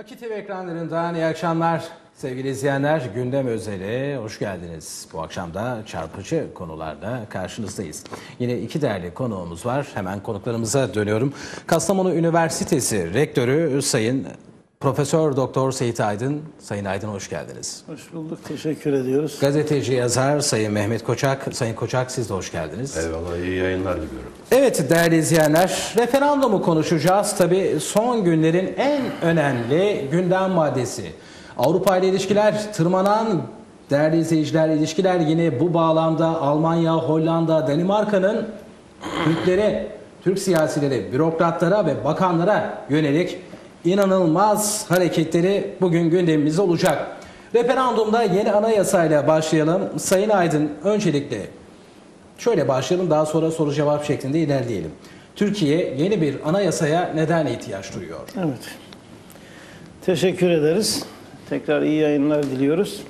Akit TV ekranlarından iyi akşamlar sevgili izleyenler. Gündem Özel'e hoş geldiniz. Bu akşam da çarpıcı konularla karşınızdayız. Yine iki değerli konuğumuz var. Hemen konuklarımıza dönüyorum. Kastamonu Üniversitesi Rektörü Sayın Profesör Doktor Seyit Aydın. Sayın Aydın hoş geldiniz. Hoş bulduk. Teşekkür ediyoruz. Gazeteci yazar Sayın Mehmet Koçak. Sayın Koçak siz de hoş geldiniz. Eyvallah, iyi yayınlar diliyorum. Evet değerli izleyenler, referandumu konuşacağız. Tabii son günlerin en önemli gündem maddesi. Avrupa ile ilişkiler tırmanan, değerli izleyiciler, ilişkiler yine bu bağlamda Almanya, Hollanda, Danimarka'nın Türklere, Türk siyasileri, bürokratlara ve bakanlara yönelik inanılmaz hareketleri bugün gündemimizde olacak. Referandumda yeni anayasayla başlayalım. Sayın Aydın, öncelikle şöyle başlayalım, daha sonra soru cevap şeklinde ilerleyelim. Türkiye yeni bir anayasaya neden ihtiyaç duyuyor? Evet. Teşekkür ederiz. Tekrar iyi yayınlar diliyoruz.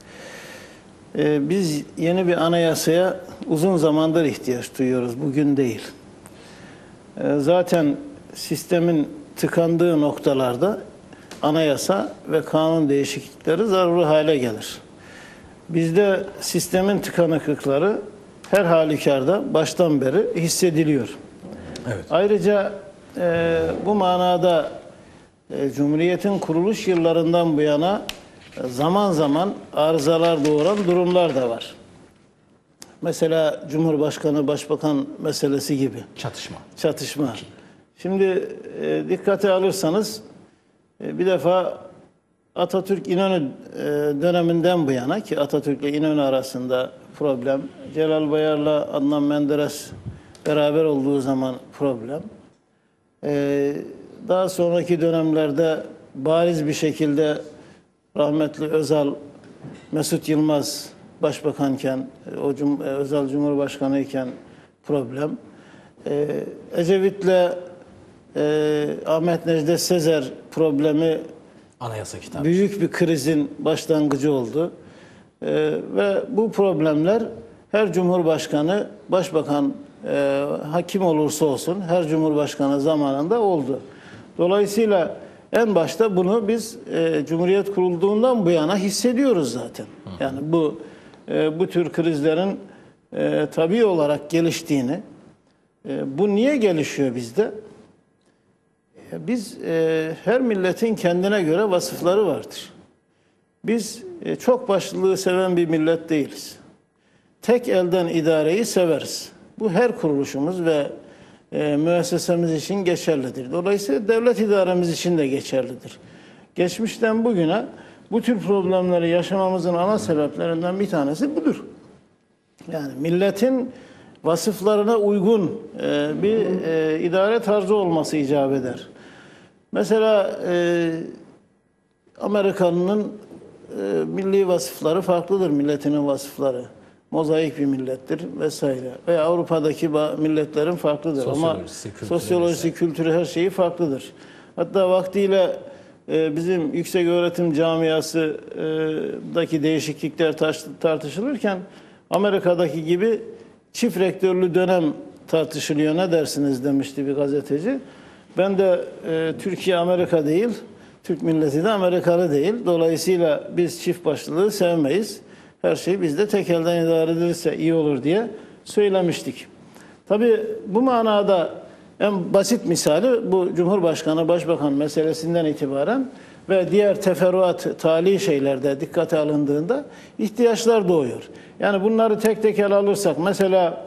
Biz yeni bir anayasaya uzun zamandır ihtiyaç duyuyoruz. Bugün değil. Zaten sistemin tıkandığı noktalarda anayasa ve kanun değişiklikleri zaruri hale gelir. Bizde sistemin tıkanıklıkları her halükarda baştan beri hissediliyor. Evet. Ayrıca bu manada Cumhuriyet'in kuruluş yıllarından bu yana zaman zaman arızalar doğuran durumlar da var. Mesela Cumhurbaşkanı, Başbakan meselesi gibi. Çatışma. Şimdi dikkate alırsanız bir defa Atatürk-İnönü döneminden bu yana ki Atatürk ile İnönü arasında problem, Celal Bayar'la Adnan Menderes beraber olduğu zaman problem. Daha sonraki dönemlerde bariz bir şekilde rahmetli Özal, Mesut Yılmaz Başbakanken, Özal Cumhurbaşkanı iken problem. Ecevit'le Ahmet Necdet Sezer problemi Anayasa kitabı. Büyük bir krizin başlangıcı oldu. Ve bu problemler her Cumhurbaşkanı, Başbakan, hakim olursa olsun her Cumhurbaşkanı zamanında oldu. Dolayısıyla en başta bunu biz Cumhuriyet kurulduğundan bu yana hissediyoruz zaten. Yani bu tür krizlerin tabii olarak geliştiğini, bu niye gelişiyor bizde? Biz her milletin kendine göre vasıfları vardır. Biz çok başlılığı seven bir millet değiliz. Tek elden idareyi severiz. Bu her kuruluşumuz ve müessesemiz için geçerlidir. Dolayısıyla devlet idaremiz için de geçerlidir. Geçmişten bugüne bu tür problemleri yaşamamızın ana sebeplerinden bir tanesi budur. Yani milletin vasıflarına uygun bir idare tarzı olması icap eder. Mesela Amerika'nın milli vasıfları farklıdır, milletinin vasıfları. Mozaik bir millettir vesaire. Veya Avrupa'daki milletlerin farklıdır ama sosyolojisi, kültürü her şeyi farklıdır. Hatta vaktiyle bizim yüksek öğretim camiasındaki değişiklikler tartışılırken Amerika'daki gibi çift rektörlü dönem tartışılıyor. Ne dersiniz demişti bir gazeteci. Ben de Türkiye Amerika değil, Türk milleti de Amerikalı değil. Dolayısıyla biz çift başlılığı sevmeyiz. Her şey bizde tek elden idare edilirse iyi olur diye söylemiştik. Tabii bu manada en basit misali bu Cumhurbaşkanı, Başbakan meselesinden itibaren ve diğer teferruat, tali şeylerde dikkate alındığında ihtiyaçlar doğuyor. Yani bunları tek tek ele alırsak mesela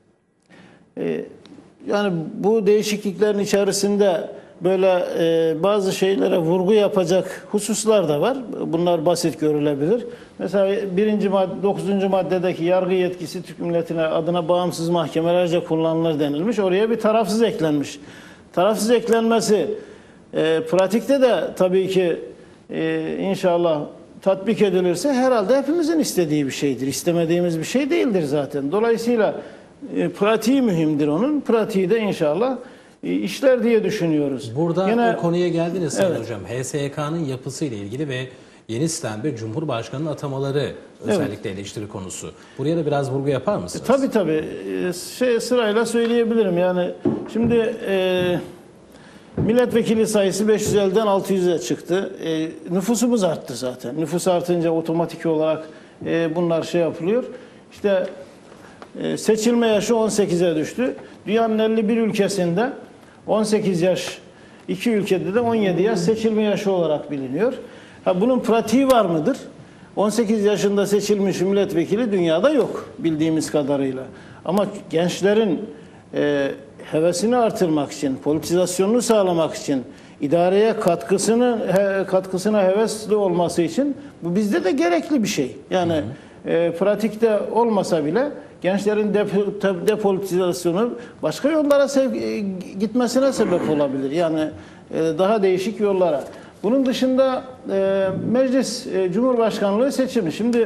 yani bu değişikliklerin içerisinde böyle bazı şeylere vurgu yapacak hususlar da var. Bunlar basit görülebilir. Mesela 9. maddedeki yargı yetkisi Türk milletine adına bağımsız mahkemelerce kullanılır denilmiş. Oraya bir tarafsız eklenmiş. Tarafsız eklenmesi pratikte de tabii ki inşallah tatbik edilirse herhalde hepimizin istediği bir şeydir. İstemediğimiz bir şey değildir zaten. Dolayısıyla pratiği mühimdir onun. Pratiği de inşallah işler diye düşünüyoruz. Burada yine, o konuya geldiniz Sayın evet. Hocam. HSYK'nın yapısıyla ilgili ve yeni sistemde Cumhurbaşkanı'nın atamaları özellikle eleştiri konusu. Buraya da biraz vurgu yapar mısınız? Tabii. Sırayla söyleyebilirim. Yani şimdi Milletvekili sayısı 550'den 600'e çıktı. Nüfusumuz arttı zaten. Nüfus artınca otomatik olarak bunlar şey yapılıyor. İşte seçilme yaşı 18'e düştü. Dünyanın 51 ülkesinde 18 yaş, 2 ülkede de 17 yaş seçilme yaşı olarak biliniyor. Bunun pratiği var mıdır? 18 yaşında seçilmiş milletvekili dünyada yok bildiğimiz kadarıyla. Ama gençlerin hevesini artırmak için, politizasyonunu sağlamak için, idareye katkısına hevesli olması için bu bizde de gerekli bir şey. Yani pratikte olmasa bile gençlerin depolitizasyonu başka yollara gitmesine sebep olabilir. Yani daha değişik yollara. Bunun dışında meclis, cumhurbaşkanlığı seçimi. Şimdi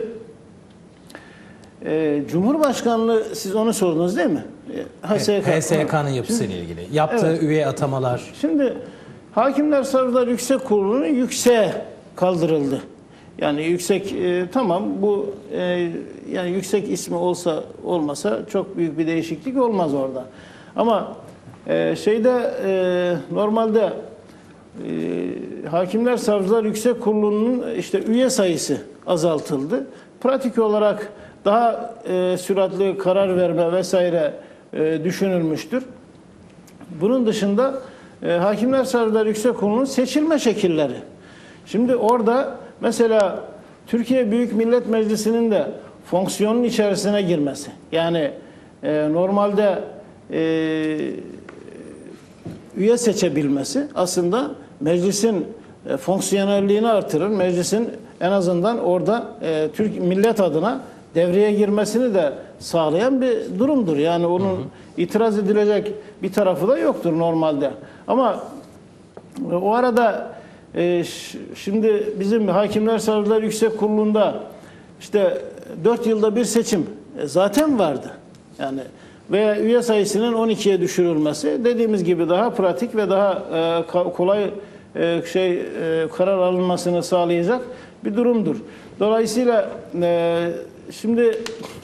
cumhurbaşkanlığı, siz onu sordunuz değil mi? HSYK'nın yapısıyla ilgili. Yaptığı evet, üye atamalar. Şimdi Hakimler Savcılar Yüksek Kurulu'nun yükseğe kaldırıldı. Yani yüksek tamam bu yani yüksek ismi olmasa çok büyük bir değişiklik olmaz orada. Ama normalde Hakimler Savcılar Yüksek Kurulu'nun işte üye sayısı azaltıldı. Pratik olarak daha süratli karar verme vesaire düşünülmüştür. Bunun dışında Hakimler Savcılar Yüksek Kurulu'nun seçilme şekilleri. Şimdi orada mesela Türkiye Büyük Millet Meclisi'nin de fonksiyonun içerisine girmesi. Yani normalde üye seçebilmesi aslında meclisin fonksiyonelliğini artırır. Meclisin en azından orada Türk millet adına devreye girmesini de sağlayan bir durumdur. Yani onun itiraz edilecek bir tarafı da yoktur normalde. Ama o arada şimdi bizim Hakimler Savcılar Yüksek Kurulu'nda işte 4 yılda bir seçim zaten vardı. Yani veya üye sayısının 12'ye düşürülmesi dediğimiz gibi daha pratik ve daha kolay karar alınmasını sağlayacak bir durumdur. Dolayısıyla şimdi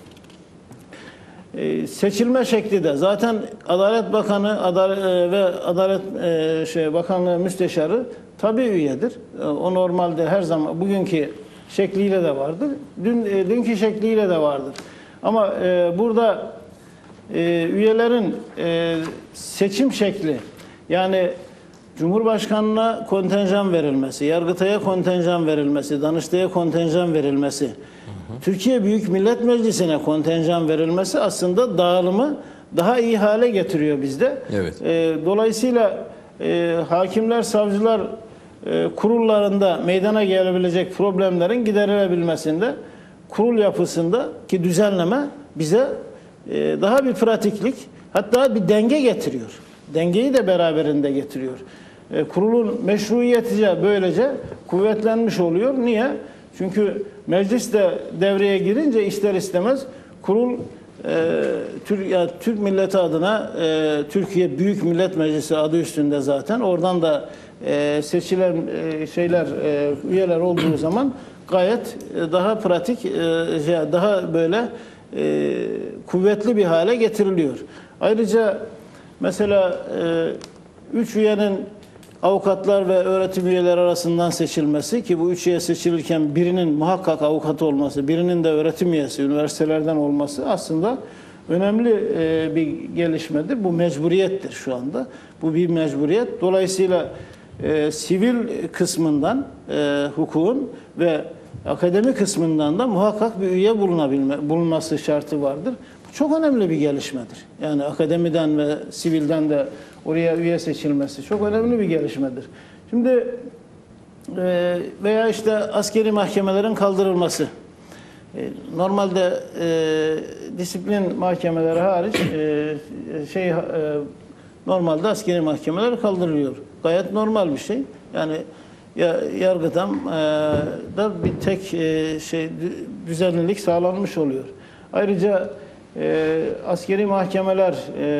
seçilme şekli de zaten Adalet Bakanı ve Adalet Bakanlığı Müsteşarı tabii üyedir. O normalde her zaman bugünkü şekliyle de vardır. Dünkü şekliyle de vardır. Ama burada üyelerin seçim şekli, yani Cumhurbaşkanına kontenjan verilmesi, Yargıtay'a kontenjan verilmesi, Danıştay'a kontenjan verilmesi, Türkiye Büyük Millet Meclisi'ne kontenjan verilmesi aslında dağılımı daha iyi hale getiriyor bizde. Evet. Dolayısıyla hakimler, savcılar kurullarında meydana gelebilecek problemlerin giderilebilmesinde, kurul yapısındaki düzenleme bize daha bir pratiklik, hatta bir denge getiriyor. Dengeyi de beraberinde getiriyor. Kurulun meşruiyeti böylece kuvvetlenmiş oluyor. Niye? Çünkü meclis de devreye girince ister istemez kurul Türk milleti adına Türkiye Büyük Millet Meclisi adı üstünde zaten. Oradan da seçilen üyeler olduğu zaman gayet daha pratik, daha böyle kuvvetli bir hale getiriliyor. Ayrıca mesela 3 üyenin avukatlar ve öğretim üyeleri arasından seçilmesi, ki bu 3 üye seçilirken birinin muhakkak avukat olması, birinin de öğretim üyesi, üniversitelerden olması aslında önemli bir gelişmedir. Bu mecburiyettir şu anda. Bu bir mecburiyet. Dolayısıyla sivil kısmından hukukun ve akademi kısmından da muhakkak bir üye bulunması şartı vardır. Bu çok önemli bir gelişmedir. Yani akademiden ve sivilden de oraya üye seçilmesi çok önemli bir gelişmedir. Şimdi veya işte askeri mahkemelerin kaldırılması. Normalde disiplin mahkemeleri hariç normalde askeri mahkemeler kaldırılıyor. Gayet normal bir şey. Yani yargıdan da bir tek düzenlilik sağlanmış oluyor. Ayrıca askeri mahkemeler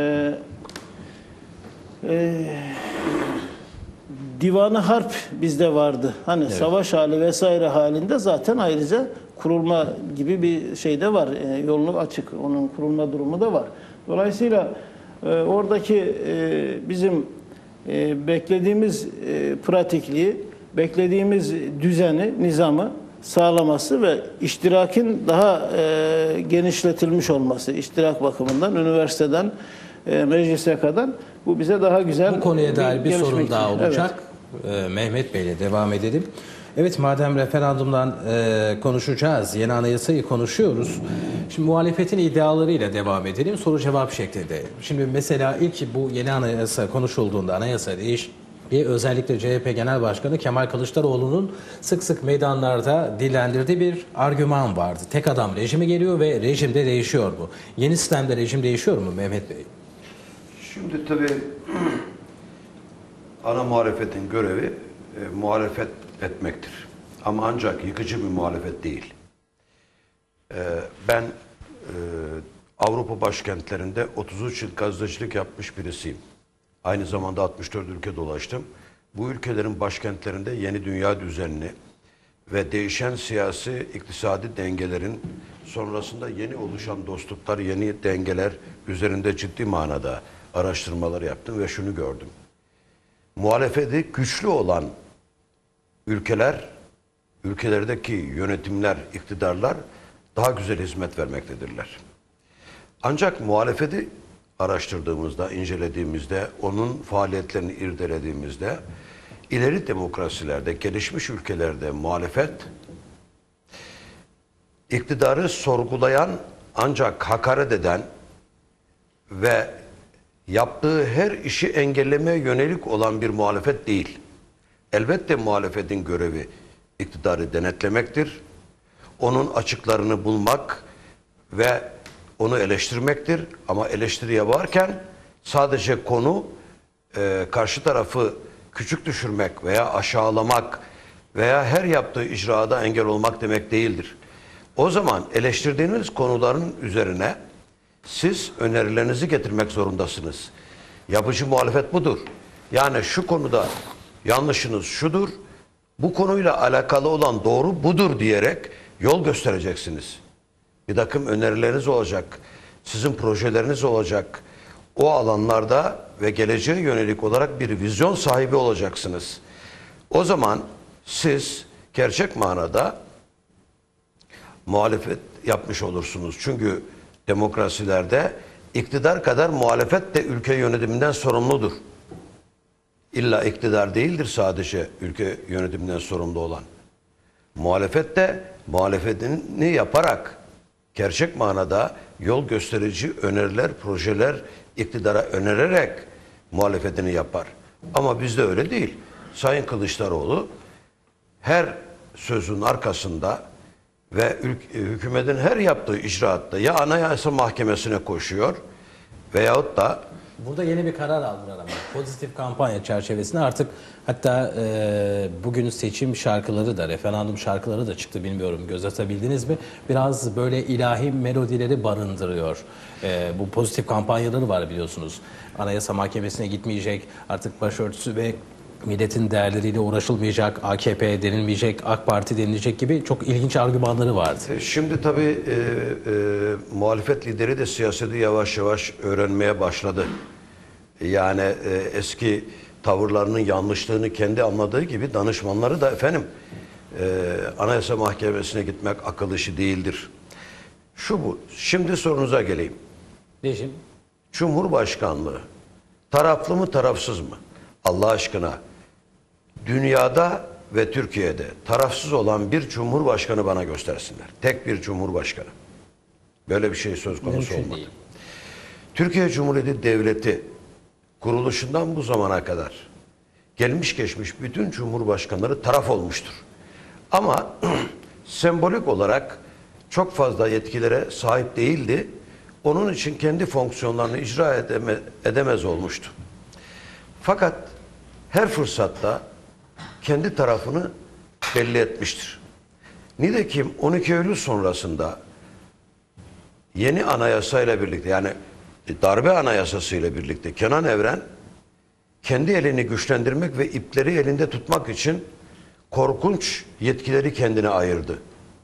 Divanı Harp bizde vardı. Hani evet, savaş hali vesaire halinde zaten ayrıca kurulma gibi bir şey de var. Yolu açık. Onun kurulma durumu da var. Dolayısıyla oradaki bizim beklediğimiz pratikliği, beklediğimiz düzeni, nizamı sağlaması ve iştirakin daha genişletilmiş olması, iştirak bakımından üniversiteden meclise kadar bu bize daha güzel Bu konuya dair bir gelişme sorun daha ihtimali. olacak. Mehmet Bey ile devam edelim. Evet, madem referandumdan konuşacağız, yeni anayasayı konuşuyoruz. Şimdi muhalefetin iddialarıyla devam edelim, soru cevap şeklinde. Şimdi mesela ilk bu yeni anayasa konuşulduğunda, anayasa değişikliği, özellikle CHP Genel Başkanı Kemal Kılıçdaroğlu'nun sık sık meydanlarda dillendirdiği bir argüman vardı. Tek adam rejimi geliyor ve rejim de değişiyor bu. Yeni sistemde rejim değişiyor mu Mehmet Bey? Şimdi tabii ana muhalefetin görevi muhalefet etmektir. Ama ancak yıkıcı bir muhalefet değil. Ben Avrupa başkentlerinde 33 yıl gazetecilik yapmış birisiyim. Aynı zamanda 64 ülke dolaştım. Bu ülkelerin başkentlerinde yeni dünya düzenini ve değişen siyasi, iktisadi dengelerin sonrasında yeni oluşan dostluklar, yeni dengeler üzerinde ciddi manada araştırmalar yaptım ve şunu gördüm. Muhalefeti güçlü olan ülkeler, ülkelerdeki yönetimler, iktidarlar daha güzel hizmet vermektedirler. Ancak muhalefeti araştırdığımızda, incelediğimizde, onun faaliyetlerini irdelediğimizde, ileri demokrasilerde, gelişmiş ülkelerde muhalefet, iktidarı sorgulayan ancak hakaret eden ve yaptığı her işi engellemeye yönelik olan bir muhalefet değil. Elbette muhalefetin görevi iktidarı denetlemektir. Onun açıklarını bulmak ve onu eleştirmektir. Ama eleştiriye varken sadece konu karşı tarafı küçük düşürmek veya aşağılamak veya her yaptığı icraata engel olmak demek değildir. O zaman eleştirdiğiniz konuların üzerine siz önerilerinizi getirmek zorundasınız. Yapıcı muhalefet budur. Yani şu konuda yanlışınız şudur, bu konuyla alakalı olan doğru budur diyerek yol göstereceksiniz. Bir takım önerileriniz olacak, sizin projeleriniz olacak. O alanlarda ve geleceğe yönelik olarak bir vizyon sahibi olacaksınız. O zaman siz gerçek manada muhalefet yapmış olursunuz. Çünkü demokrasilerde iktidar kadar muhalefet de ülke yönetiminden sorumludur. İlla iktidar değildir sadece ülke yönetiminden sorumlu olan. Muhalefet de muhalefetini yaparak gerçek manada yol gösterici öneriler, projeler iktidara önererek muhalefetini yapar. Ama bizde öyle değil. Sayın Kılıçdaroğlu her sözün arkasında ve hükümetin her yaptığı icraatta ya Anayasa Mahkemesi'ne koşuyor veyahut da Burada yeni bir karar aldılar ama pozitif kampanya çerçevesinde artık hatta bugün seçim şarkıları da, referandum şarkıları da çıktı, bilmiyorum göz atabildiniz mi? Biraz böyle ilahi melodileri barındırıyor. Bu pozitif kampanyaları var biliyorsunuz. Anayasa Mahkemesi'ne gitmeyecek, artık başörtüsü ve milletin değerleriyle uğraşılmayacak, AKP denilmeyecek, AK Parti denilecek gibi çok ilginç argümanları vardı. Şimdi tabii muhalefet lideri de siyaseti yavaş yavaş öğrenmeye başladı. Yani eski tavırlarının yanlışlığını kendi anladığı gibi danışmanları da efendim Anayasa Mahkemesi'ne gitmek akıl işi değildir. Şu bu. Şimdi sorunuza geleyim. Rejim Cumhurbaşkanlığı taraflı mı tarafsız mı? Allah aşkına dünyada ve Türkiye'de tarafsız olan bir cumhurbaşkanı bana göstersinler. Tek bir cumhurbaşkanı. Böyle bir şey söz konusu mümkün olmadı. değil. Türkiye Cumhuriyeti Devleti kuruluşundan bu zamana kadar gelmiş geçmiş bütün cumhurbaşkanları taraf olmuştur. Ama sembolik olarak çok fazla yetkilere sahip değildi. Onun için kendi fonksiyonlarını icra edemez olmuştu. Fakat her fırsatta kendi tarafını belli etmiştir. Nitekim 12 Eylül sonrasında yeni anayasayla birlikte, yani darbe anayasası ile birlikte Kenan Evren kendi elini güçlendirmek ve ipleri elinde tutmak için korkunç yetkileri kendine ayırdı.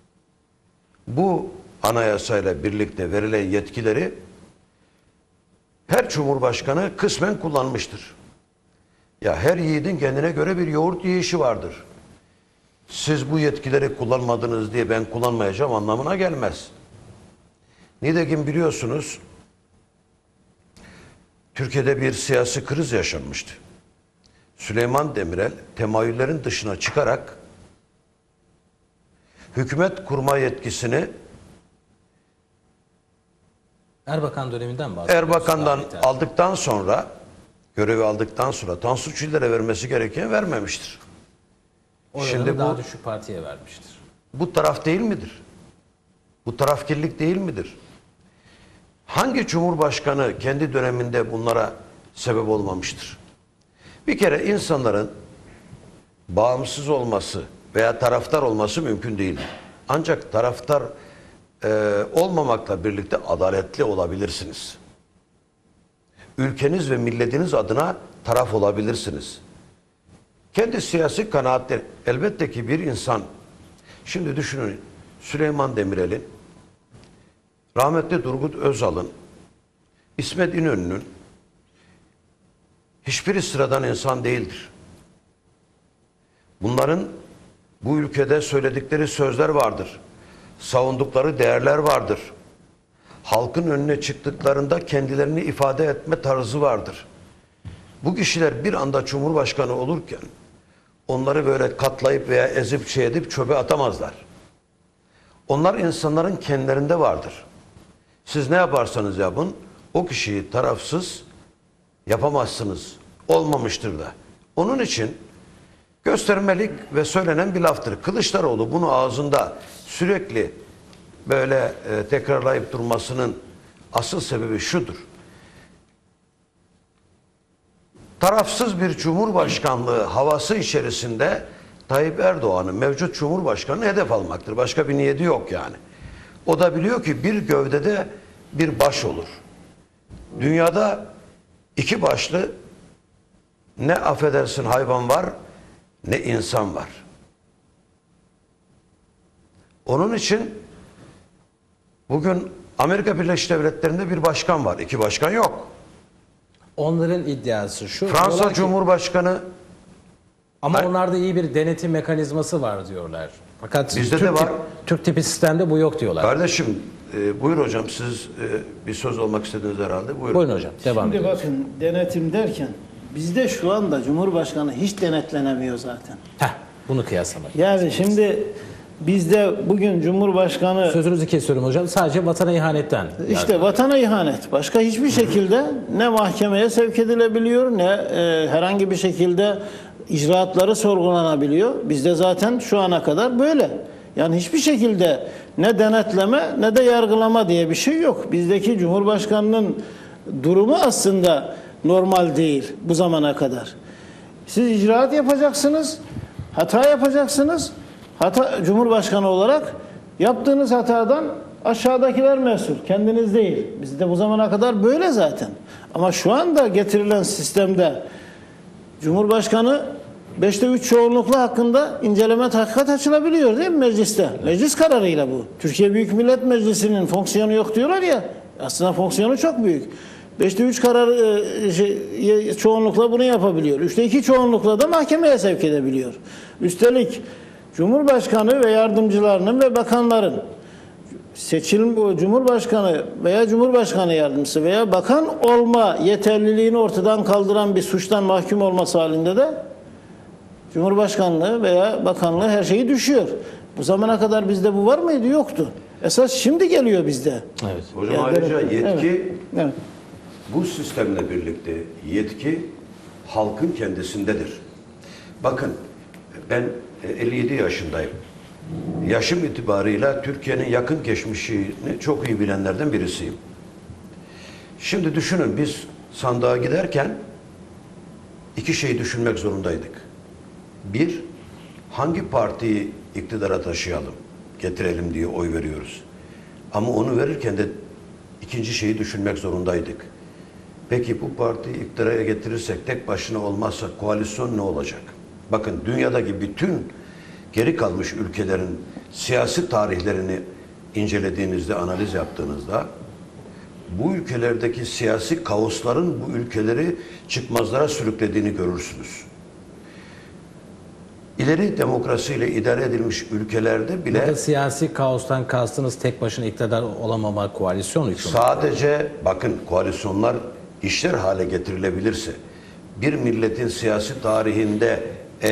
Bu anayasayla birlikte verilen yetkileri her cumhurbaşkanı kısmen kullanmıştır. Ya her yiğidin kendine göre bir yoğurt yiyişi vardır. Siz bu yetkileri kullanmadınız diye ben kullanmayacağım anlamına gelmez. Nitekim biliyorsunuz Türkiye'de bir siyasi kriz yaşanmıştı. Süleyman Demirel temayüllerin dışına çıkarak hükümet kurma yetkisini Erbakan döneminden bahsediyoruz. Erbakan'dan Ahmet abi. aldıktan sonra, görevi aldıktan sonra Tansu Çiller'e vermesi gereken vermemiştir. Oranını Şimdi daha bu- düşük partiye vermiştir. Bu taraf değil midir? Bu tarafkirlik değil midir? Hangi cumhurbaşkanı kendi döneminde bunlara sebep olmamıştır? Bir kere insanların bağımsız olması veya taraftar olması mümkün değil. Ancak taraftar olmamakla birlikte adaletli olabilirsiniz. Ülkeniz ve milletiniz adına taraf olabilirsiniz. Kendi siyasi kanaatleri, elbette ki bir insan, şimdi düşünün Süleyman Demirel'in, rahmetli Turgut Özal'ın, İsmet İnönü'nün hiçbiri sıradan insan değildir. Bunların bu ülkede söyledikleri sözler vardır. Savundukları değerler vardır. Halkın önüne çıktıklarında kendilerini ifade etme tarzı vardır. Bu kişiler bir anda Cumhurbaşkanı olurken onları böyle katlayıp veya ezip edip çöpe atamazlar. Onlar insanların kendilerinde vardır. Siz ne yaparsanız yapın o kişiyi tarafsız yapamazsınız. Olmamıştır da. Onun için göstermelik ve söylenen bir laftır. Kılıçdaroğlu bunu ağzında sürekli böyle tekrarlayıp durmasının asıl sebebi şudur. Tarafsız bir cumhurbaşkanlığı havası içerisinde Tayyip Erdoğan'ın mevcut cumhurbaşkanı hedef almaktır. Başka bir niyeti yok yani. O da biliyor ki bir gövdede bir baş olur. Dünyada iki başlı ne affedersin hayvan var ne insan var. Onun için bugün Amerika Birleşik Devletleri'nde bir başkan var. İki başkan yok. Onların iddiası şu. Fransa diyorlar ki- Cumhurbaşkanı Ama onlarda iyi bir denetim mekanizması var diyorlar. Fakat Bizde Türk de var. Türk tipi sistemde bu yok diyorlar. kardeşim buyur hocam siz bir söz olmak istediniz herhalde. Buyurun. Buyurun hocam devam Şimdi edelim. bakın denetim derken bizde şu anda Cumhurbaşkanı hiç denetlenemiyor zaten. Bunu kıyaslamak. Yani şimdi bizde bugün Cumhurbaşkanı Sözünüzü kesiyorum hocam. Sadece vatana ihanetten. işte vatana ihanet. Başka hiçbir şekilde ne mahkemeye sevk edilebiliyor ne herhangi bir şekilde icraatları sorgulanabiliyor. Bizde zaten şu ana kadar böyle. Yani hiçbir şekilde ne denetleme ne de yargılama diye bir şey yok. Bizdeki Cumhurbaşkanının durumu aslında normal değil bu zamana kadar. Siz icraat yapacaksınız, hata yapacaksınız. Cumhurbaşkanı olarak yaptığınız hatadan aşağıdakiler mesul, kendiniz değil. Bizde bu zamana kadar böyle zaten. Ama şu anda getirilen sistemde Cumhurbaşkanı 5'te 3 çoğunlukla hakkında inceleme tahkikat açılabiliyor değil mi mecliste? Meclis kararıyla bu. Türkiye Büyük Millet Meclisi'nin fonksiyonu yok diyorlar ya. Aslında fonksiyonu çok büyük. 5'te 3 kararı çoğunlukla bunu yapabiliyor. 3'te 2 çoğunlukla da mahkemeye sevk edebiliyor. Üstelik Cumhurbaşkanı ve yardımcılarının ve bakanların Cumhurbaşkanı veya Cumhurbaşkanı yardımcısı veya bakan olma yeterliliğini ortadan kaldıran bir suçtan mahkum olması halinde de Cumhurbaşkanlığı veya bakanlığı her şeyi düşüyor. Bu zamana kadar bizde bu var mıydı? Yoktu. Esas şimdi geliyor bizde. Evet. Hocam Yani ayrıca evet, yetki evet. bu sistemle birlikte yetki halkın kendisindedir. Bakın ben 57 yaşındayım. Yaşım itibarıyla Türkiye'nin yakın geçmişini çok iyi bilenlerden birisiyim. Şimdi düşünün biz sandığa giderken iki şeyi düşünmek zorundaydık. Bir, hangi partiyi iktidara taşıyalım, getirelim diye oy veriyoruz. Ama onu verirken de ikinci şeyi düşünmek zorundaydık. Peki bu partiyi iktidara getirirsek tek başına olmazsa koalisyon ne olacak? Bakın dünyadaki bütün geri kalmış ülkelerin siyasi tarihlerini incelediğinizde, analiz yaptığınızda bu ülkelerdeki siyasi kaosların bu ülkeleri çıkmazlara sürüklediğini görürsünüz. İleri demokrasiyle idare edilmiş ülkelerde bile Burada siyasi kaostan kastınız tek başına iktidar olamama, koalisyon hükümeti. sadece bakın koalisyonlar işler hale getirilebilirse bir milletin siyasi tarihinde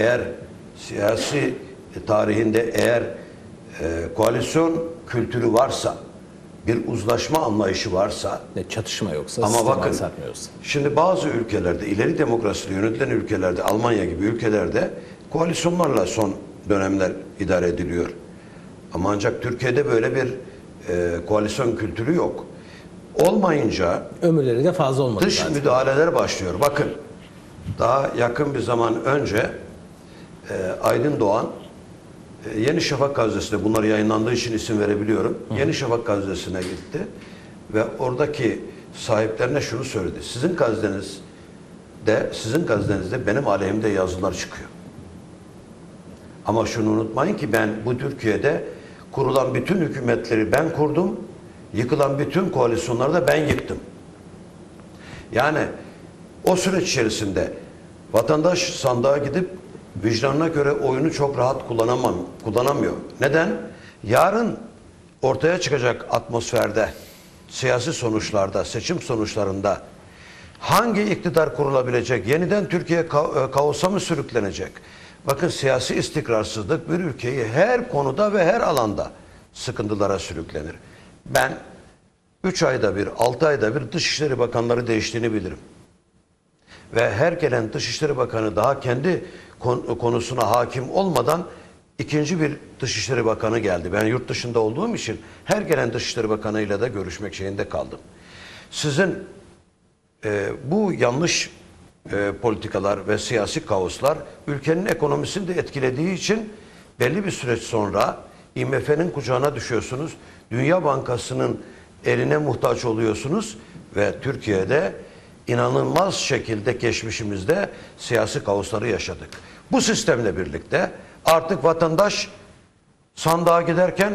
eğer koalisyon kültürü varsa, bir uzlaşma anlayışı varsa, Çatışma yoksa, ama sistem bakın aksatmıyorsa. şimdi bazı ülkelerde, ileri demokrasiyle yönetilen ülkelerde, Almanya gibi ülkelerde koalisyonlarla son dönemler idare ediliyor. Ama ancak Türkiye'de böyle bir koalisyon kültürü yok. Olmayınca Ömürleri de fazla olmadı dış zaten. müdahaleler başlıyor. Bakın daha yakın bir zaman önce Aydın Doğan Yeni Şafak gazetesinde, bunları yayınlandığı için isim verebiliyorum. Yeni Şafak gazetesine gitti ve oradaki sahiplerine şunu söyledi. Sizin gazetenizde benim aleyhimde yazılar çıkıyor. Ama şunu unutmayın ki ben bu Türkiye'de kurulan bütün hükümetleri ben kurdum. Yıkılan bütün koalisyonları da ben yıktım. Yani o süreç içerisinde vatandaş sandığa gidip vicdanına göre oyunu çok rahat kullanamıyor. Neden? Yarın ortaya çıkacak atmosferde, siyasi sonuçlarda, seçim sonuçlarında hangi iktidar kurulabilecek? Yeniden Türkiye kaosa mı sürüklenecek? Bakın siyasi istikrarsızlık bir ülkeyi her konuda ve her alanda sıkıntılara sürüklenir. Ben 3 ayda bir, 6 ayda bir Dışişleri Bakanları değiştiğini bilirim. Ve her gelen Dışişleri Bakanı daha kendi konusuna hakim olmadan ikinci bir Dışişleri Bakanı geldi. Ben yurt dışında olduğum için her gelen Dışişleri Bakanı'yla da görüşmek şeyinde kaldım. Sizin bu yanlış politikalar ve siyasi kaoslar ülkenin ekonomisini de etkilediği için belli bir süreç sonra IMF'nin kucağına düşüyorsunuz. Dünya Bankası'nın eline muhtaç oluyorsunuz ve Türkiye'de inanılmaz şekilde geçmişimizde siyasi kaosları yaşadık. Bu sistemle birlikte artık vatandaş sandığa giderken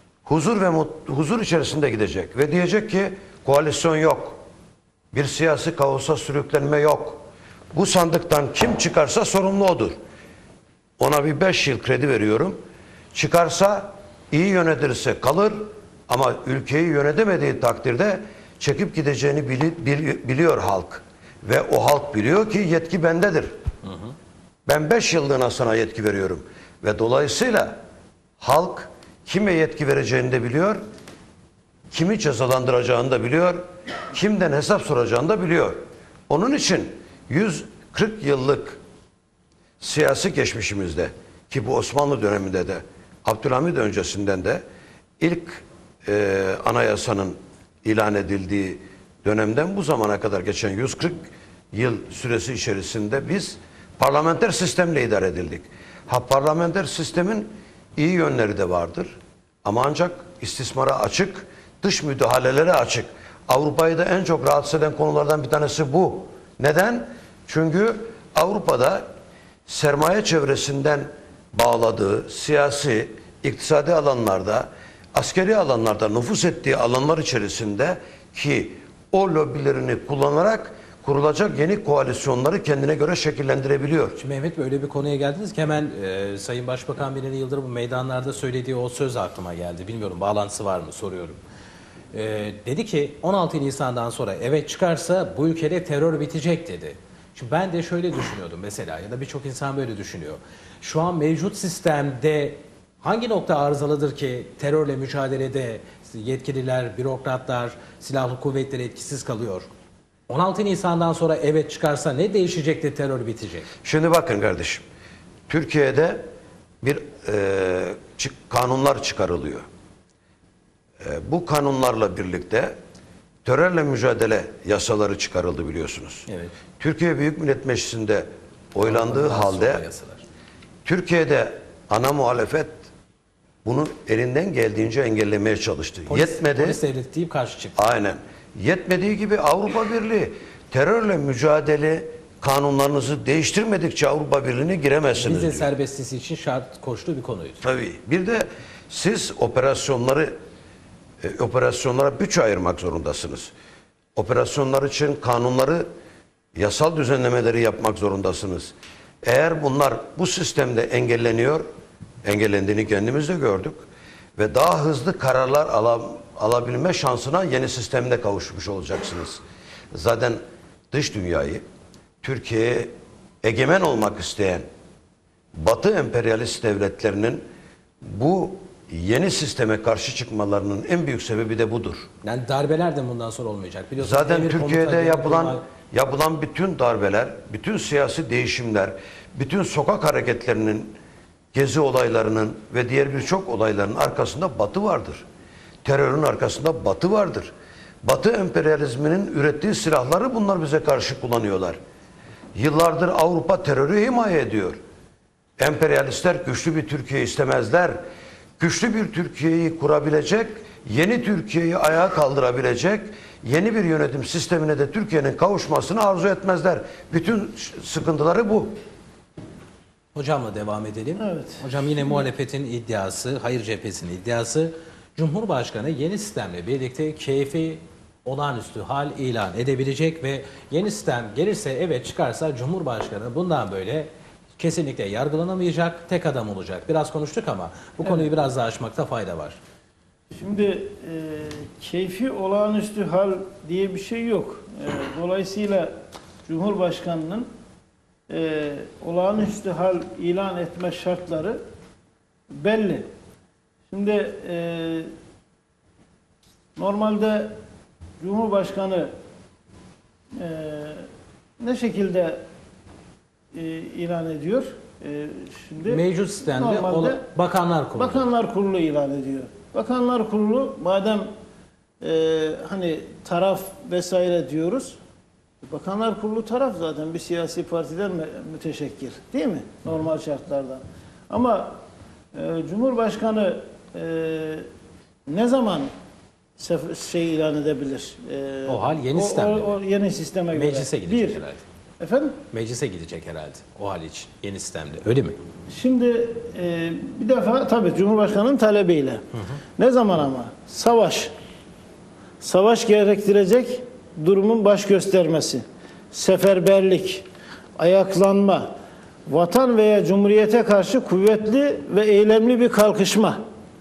huzur içerisinde gidecek ve diyecek ki koalisyon yok. Bir siyasi kaosa sürüklenme yok. Bu sandıktan kim çıkarsa sorumlu odur. Ona bir 5 yıl kredi veriyorum. Çıkarsa iyi yönetirse kalır ama ülkeyi yönetemediği takdirde çekip gideceğini biliyor halk. Ve o halk biliyor ki yetki bendedir. Ben 5 yıllığına sana yetki veriyorum. Ve dolayısıyla halk kime yetki vereceğini de biliyor, kimi cezalandıracağını da biliyor, kimden hesap soracağını da biliyor. Onun için 140 yıllık siyasi geçmişimizde, ki bu Osmanlı döneminde de, Abdülhamid öncesinden de ilk anayasanın ilan edildiği dönemden bu zamana kadar geçen 140 yıl süresi içerisinde biz parlamenter sistemle idare edildik. Parlamenter sistemin iyi yönleri de vardır ama ancak istismara açık, dış müdahalelere açık. Avrupa'yı da en çok rahatsız eden konulardan bir tanesi bu. Neden? Çünkü Avrupa'da sermaye çevresinden bağladığı siyasi, iktisadi alanlarda, askeri alanlarda nüfuz ettiği alanlar içerisinde ki o lobilerini kullanarak kurulacak yeni koalisyonları kendine göre şekillendirebiliyor. Şimdi Mehmet Bey, öyle bir konuya geldiniz ki hemen Sayın Başbakan Binali Yıldırım bu meydanlarda söylediği o söz aklıma geldi. Bilmiyorum bağlantısı var mı, soruyorum. Dedi ki 16 Nisan'dan sonra evet çıkarsa bu ülkede terör bitecek dedi. Şimdi ben de şöyle düşünüyordum mesela, ya da birçok insan böyle düşünüyor. Şu an mevcut sistemde hangi nokta arızalıdır ki terörle mücadelede yetkililer, bürokratlar, silahlı kuvvetler etkisiz kalıyor? 16 Nisan'dan sonra evet çıkarsa ne değişecek de terör bitecek? Şimdi bakın kardeşim, Türkiye'de bir kanunlar çıkarılıyor. Bu kanunlarla birlikte terörle mücadele yasaları çıkarıldı biliyorsunuz. Evet. Türkiye Büyük Millet Meclisi'nde oylandığı halde Türkiye'de ana muhalefet bunu elinden geldiğince engellemeye çalıştı. Yetmedi. Polis devleti deyip karşı çıktı. Aynen. Yetmediği gibi Avrupa Birliği terörle mücadele kanunlarınızı değiştirmedikçe Avrupa Birliği'ne giremezsiniz Vize diyor. serbestisi için şart koştuğu bir konuydu. Tabii. Bir de siz operasyonlara bütçe ayırmak zorundasınız. Operasyonlar için kanunları, yasal düzenlemeleri yapmak zorundasınız. Eğer bunlar bu sistemde engellendiğini kendimiz de gördük ve daha hızlı kararlar alabilme şansına yeni sistemde kavuşmuş olacaksınız. Zaten dış dünyayı Türkiye'ye egemen olmak isteyen Batı emperyalist devletlerinin bu yeni sisteme karşı çıkmalarının en büyük sebebi de budur. Yani darbeler de bundan sonra olmayacak. Biliyorsunuz, Zaten emir Türkiye'de komuta, yapılan bütün darbeler, bütün siyasi değişimler, bütün sokak hareketlerinin, gezi olaylarının ve diğer birçok olayların arkasında Batı vardır. Terörün arkasında Batı vardır. Batı emperyalizminin ürettiği silahları bunlar bize karşı kullanıyorlar. Yıllardır Avrupa terörü himaye ediyor. Emperyalistler güçlü bir Türkiye istemezler. Güçlü bir Türkiye'yi kurabilecek, yeni Türkiye'yi ayağa kaldırabilecek yeni bir yönetim sistemine de Türkiye'nin kavuşmasını arzu etmezler. Bütün sıkıntıları bu. Hocamla devam edelim. Evet. Hocam yine muhalefetin iddiası, hayır cephesinin iddiası, Cumhurbaşkanı yeni sistemle birlikte keyfi olağanüstü hal ilan edebilecek ve yeni sistem gelirse, evet çıkarsa, Cumhurbaşkanı bundan böyle kesinlikle yargılanamayacak, tek adam olacak. Biraz konuştuk ama bu konuyu biraz daha açmakta fayda var. Şimdi keyfi olağanüstü hal diye bir şey yok. Dolayısıyla Cumhurbaşkanı'nın olağanüstü hal ilan etme şartları belli. Şimdi normalde Cumhurbaşkanı ne şekilde ilan ediyor? Şimdi Mevcut sistemde normalde Bakanlar Kurulu. Bakanlar Kurulu ilan ediyor. Bakanlar Kurulu madem hani taraf vesaire diyoruz. Bakanlar Kurulu taraf zaten bir siyasi partiden müteşekkir, değil mi? Normal şartlarda. Ama Cumhurbaşkanı ne zaman ilan edebilir? O hal yeni sistemde. O yeni sisteme göre. Meclise gidecek Bir, herhalde. efendim? Meclise gidecek herhalde o hal için yeni sistemde. Öyle mi? Şimdi bir defa tabii Cumhurbaşkanı'nın talebiyle. Ne zaman ama? Savaş. Savaş gerektirecek durumun baş göstermesi. Seferberlik, ayaklanma, vatan veya cumhuriyete karşı kuvvetli ve eylemli bir kalkışma.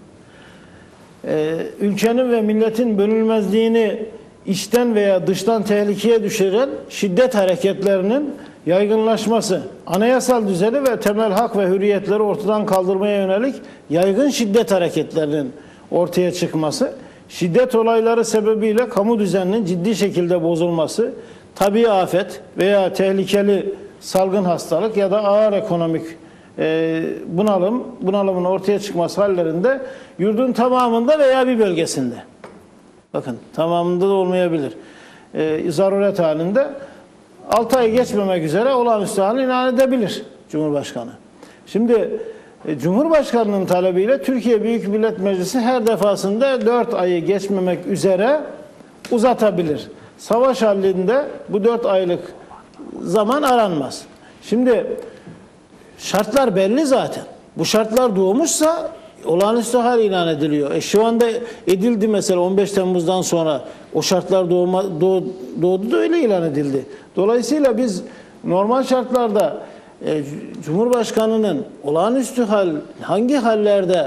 Ülkenin ve milletin bölünmezliğini içten veya dıştan tehlikeye düşüren şiddet hareketlerinin yaygınlaşması, anayasal düzeni ve temel hak ve hürriyetleri ortadan kaldırmaya yönelik yaygın şiddet hareketlerinin ortaya çıkması, şiddet olayları sebebiyle kamu düzeninin ciddi şekilde bozulması, tabii afet veya tehlikeli salgın hastalık ya da ağır ekonomik bunalımın ortaya çıkması hallerinde yurdun tamamında veya bir bölgesinde, bakın tamamında da olmayabilir, zaruret halinde 6 ay geçmemek üzere olağanüstü hal ilan edebilir Cumhurbaşkanı. Şimdi Cumhurbaşkanı'nın talebiyle Türkiye Büyük Millet Meclisi her defasında 4 ayı geçmemek üzere uzatabilir. Savaş halinde bu 4 aylık zaman aranmaz. Şimdi şartlar belli zaten. Bu şartlar doğmuşsa olağanüstü hal ilan ediliyor. Şu anda edildi mesela 15 Temmuz'dan sonra o şartlar doğdu da öyle ilan edildi. Dolayısıyla biz normal şartlarda Cumhurbaşkanı'nın olağanüstü hal hangi hallerde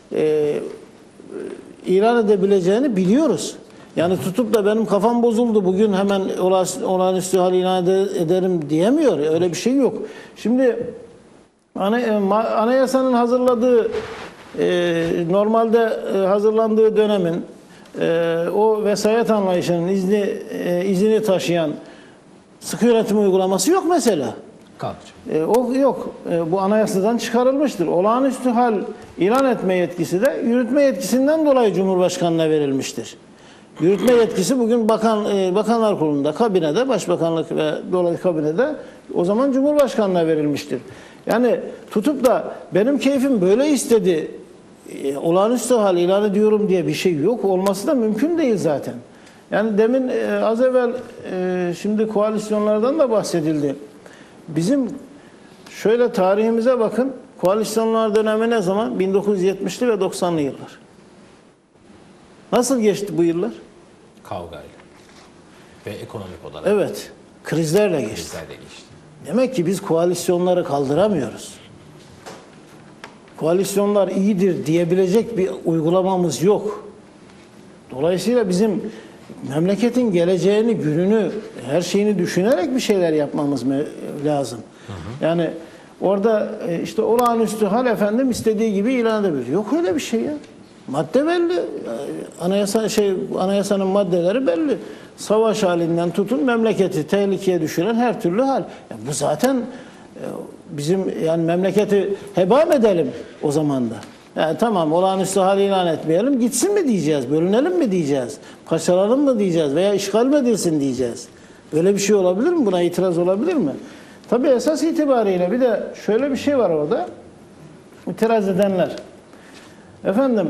ilan edebileceğini biliyoruz. Yani tutup da benim kafam bozuldu bugün hemen olağanüstü hal ilan ederim diyemiyor. Öyle bir şey yok. Şimdi anayasanın hazırladığı normalde hazırlandığı dönemin o vesayet anlayışının izini taşıyan sıkı yönetim uygulaması yok mesela. O yok. Bu anayasadan çıkarılmıştır. Olağanüstü hal ilan etme yetkisi de yürütme yetkisinden dolayı Cumhurbaşkanı'na verilmiştir. Yürütme yetkisi bugün Bakanlar Kurulu'nda, kabinede, Başbakanlık ve dolayı kabinede o zaman Cumhurbaşkanı'na verilmiştir. Yani tutup da benim keyfim böyle istedi, olağanüstü hal ilan ediyorum diye bir şey yok. Olması da mümkün değil zaten. Yani demin az evvel şimdi koalisyonlardan da bahsedildi. Bizim şöyle tarihimize bakın. Koalisyonlar dönemi ne zaman? 1970'li ve 90'lı yıllar. Nasıl geçti bu yıllar? Kavgayla. Ve ekonomik olarak Evet, krizlerle geçti. krizlerle geçti. Demek ki biz koalisyonları kaldıramıyoruz. Koalisyonlar iyidir diyebilecek bir uygulamamız yok. Dolayısıyla bizim memleketin geleceğini, gününü, her şeyini düşünerek bir şeyler yapmamız lazım. Yani orada işte olağanüstü hal efendim istediği gibi ilan edebilir. Yok öyle bir şey ya. Madde belli. Anayasanın maddeleri belli. Savaş halinden tutun memleketi tehlikeye düşüren her türlü hal. Ya bu zaten bizim yani memleketi heba mı edelim o zaman da? Yani tamam olağanüstü hal ilan etmeyelim. Gitsin mi diyeceğiz? Bölünelim mi diyeceğiz? Parçalanalım mı diyeceğiz? Veya işgal mi edilsin diyeceğiz? Böyle bir şey olabilir mi? Buna itiraz olabilir mi? Tabii esas itibariyle bir de şöyle bir şey var orada. İtiraz edenler. Efendim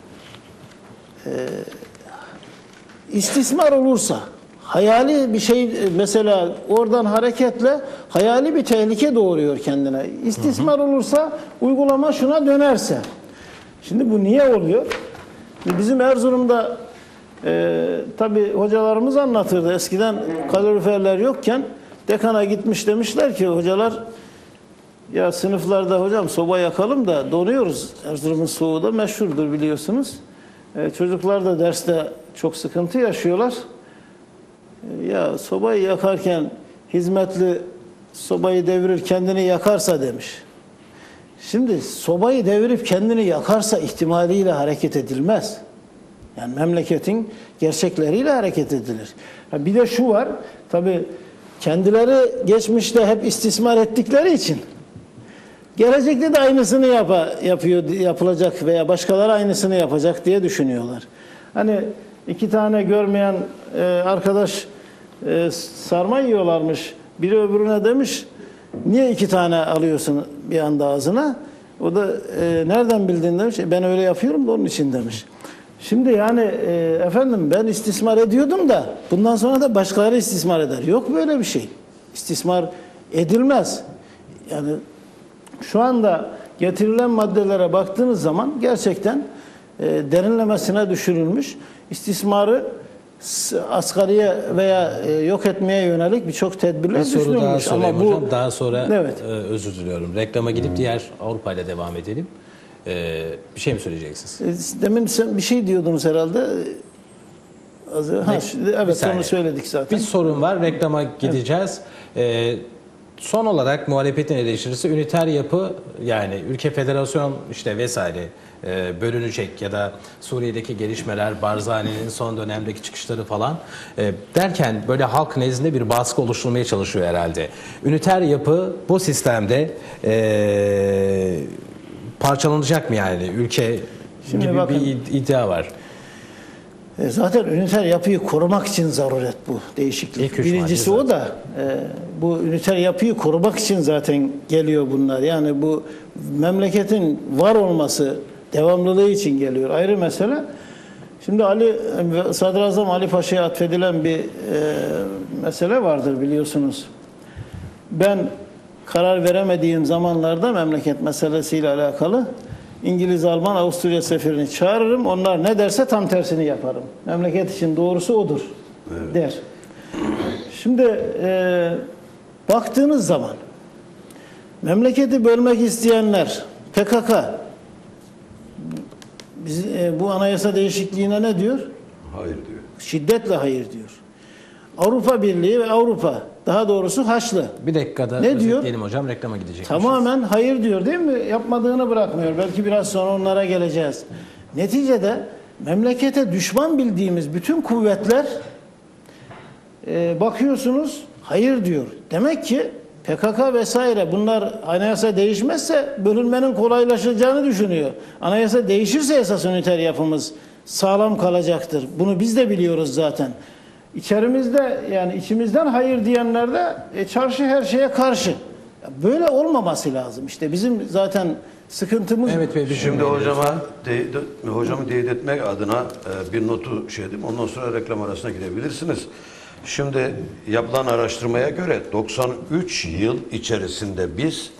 istismar olursa hayali bir şey mesela oradan hareketle hayali bir tehlike doğuruyor kendine. İstismar olursa uygulama şuna dönerse. Şimdi bu niye oluyor? Bizim Erzurum'da tabii hocalarımız anlatırdı. Eskiden kaloriferler yokken dekana gitmiş demişler ki hocalar ya sınıflarda hocam soba yakalım da donuyoruz. Erzurum'un soğuğu da meşhurdur biliyorsunuz. Çocuklar da derste çok sıkıntı yaşıyorlar. Ya sobayı yakarken hizmetli sobayı devirir kendini yakarsa demiş. Şimdi sobayı devirip kendini yakarsa ihtimaliyle hareket edilmez. Yani memleketin gerçekleriyle hareket edilir. Bir de şu var, tabii kendileri geçmişte hep istismar ettikleri için gelecekte de aynısını yapılacak veya başkaları aynısını yapacak diye düşünüyorlar. Hani iki tane görmeyen arkadaş sarma yiyorlarmış. Biri öbürüne demiş, niye iki tane alıyorsun bir anda ağzına? O da nereden bildin demiş. Ben öyle yapıyorum da onun için demiş. Şimdi yani efendim ben istismar ediyordum da bundan sonra da başkaları istismar eder. Yok böyle bir şey. İstismar edilmez. Yani şu anda getirilen maddelere baktığınız zaman gerçekten derinlemesine düşürülmüş. İstismarı asgariye veya yok etmeye yönelik birçok tedbirler Bir soru daha düşünülmüş. sorayım Ama bu, hocam. Daha sonra evet. Özür diliyorum. Reklama gidip diğer Avrupa ile devam edelim. Bir şey mi söyleyeceksiniz? Demin sen bir şey diyordunuz herhalde. Evet onu söyledik zaten. Bir sorun var. Reklama gideceğiz. Son olarak muhalefetin eleştirisi üniter yapı, yani ülke federasyon işte vesaire bölünecek ya da Suriye'deki gelişmeler, Barzani'nin son dönemdeki çıkışları falan derken böyle halk nezdinde bir baskı oluşturmaya çalışıyor herhalde. Üniter yapı bu sistemde parçalanacak mı yani ülke Şimdi gibi bakın, bir iddia var. Zaten üniter yapıyı korumak için zaruret bu değişiklik. Birincisi o da bu üniter yapıyı korumak için zaten geliyor bunlar. Yani bu memleketin var olması, devamlılığı için geliyor. Ayrı mesele. Şimdi Sadrazam Ali Paşa'ya atfedilen bir mesele vardır biliyorsunuz. Ben karar veremediğim zamanlarda memleket meselesiyle alakalı İngiliz, Alman, Avusturya seferini çağırırım. Onlar ne derse tam tersini yaparım. Memleket için doğrusu odur der. Şimdi baktığınız zaman memleketi bölmek isteyenler PKK bu anayasa değişikliğine ne diyor? Hayır diyor. Şiddetle hayır diyor. Avrupa Birliği ve Avrupa, daha doğrusu Haçlı. Bir dakikada ne diyor? Diyelim hocam, reklama gidecek. Tamamen hayır diyor değil mi? Yapmadığını bırakmıyor. Belki biraz sonra onlara geleceğiz. Neticede memlekete düşman bildiğimiz bütün kuvvetler bakıyorsunuz hayır diyor. Demek ki PKK vesaire bunlar anayasa değişmezse bölünmenin kolaylaşacağını düşünüyor. Anayasa değişirse esas üniter yapımız sağlam kalacaktır. Bunu biz de biliyoruz zaten. İçerimizde yani içimizden hayır diyenler de çarşı her şeye karşı. Böyle olmaması lazım. İşte bizim zaten sıkıntımız. Evet Bey, şimdi hocamı teyit etmek adına bir notu şey edeyim. Ondan sonra reklam arasına gidebilirsiniz. Şimdi yapılan araştırmaya göre 93 yıl içerisinde biz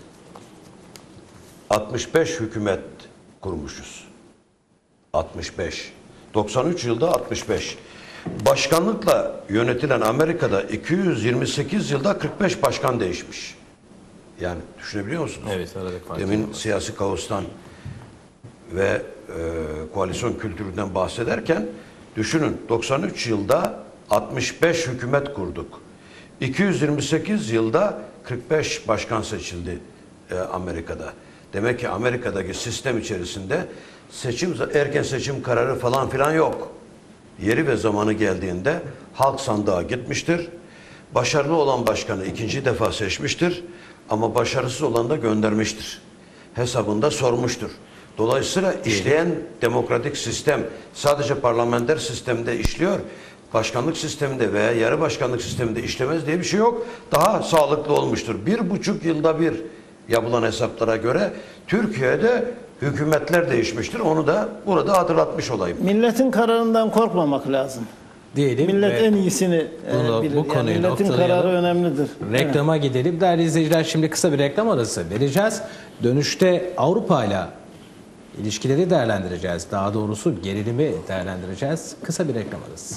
65 hükümet kurmuşuz. 65. 93 yılda 65. Başkanlıkla yönetilen Amerika'da 228 yılda 45 başkan değişmiş. Yani düşünebiliyor musunuz? Evet, aradaki fark. Demin siyasi kaostan ve koalisyon kültüründen bahsederken düşünün 93 yılda 65 hükümet kurduk. 228 yılda 45 başkan seçildi Amerika'da. Demek ki Amerika'daki sistem içerisinde erken seçim kararı falan filan yok. Yeri ve zamanı geldiğinde halk sandığa gitmiştir. Başarılı olan başkanı ikinci defa seçmiştir. Ama başarısız olan da göndermiştir. Hesabında sormuştur. Dolayısıyla işleyen demokratik sistem sadece parlamenter sistemde işliyor. Başkanlık sisteminde veya yarı başkanlık sisteminde işlemez diye bir şey yok. Daha sağlıklı olmuştur. 1,5 yılda bir yapılan hesaplara göre Türkiye'de hükümetler değişmiştir. Onu da burada hatırlatmış olayım. Milletin kararından korkmamak lazım. Diyelim Millet ve en iyisini bilir. bu konuyu Milletin noktalayalım. kararı önemlidir. Reklama gidelim. Değerli izleyiciler, şimdi kısa bir reklam arası vereceğiz. Dönüşte Avrupa ile ilişkileri değerlendireceğiz. Daha doğrusu gerilimi değerlendireceğiz. Kısa bir reklam arası.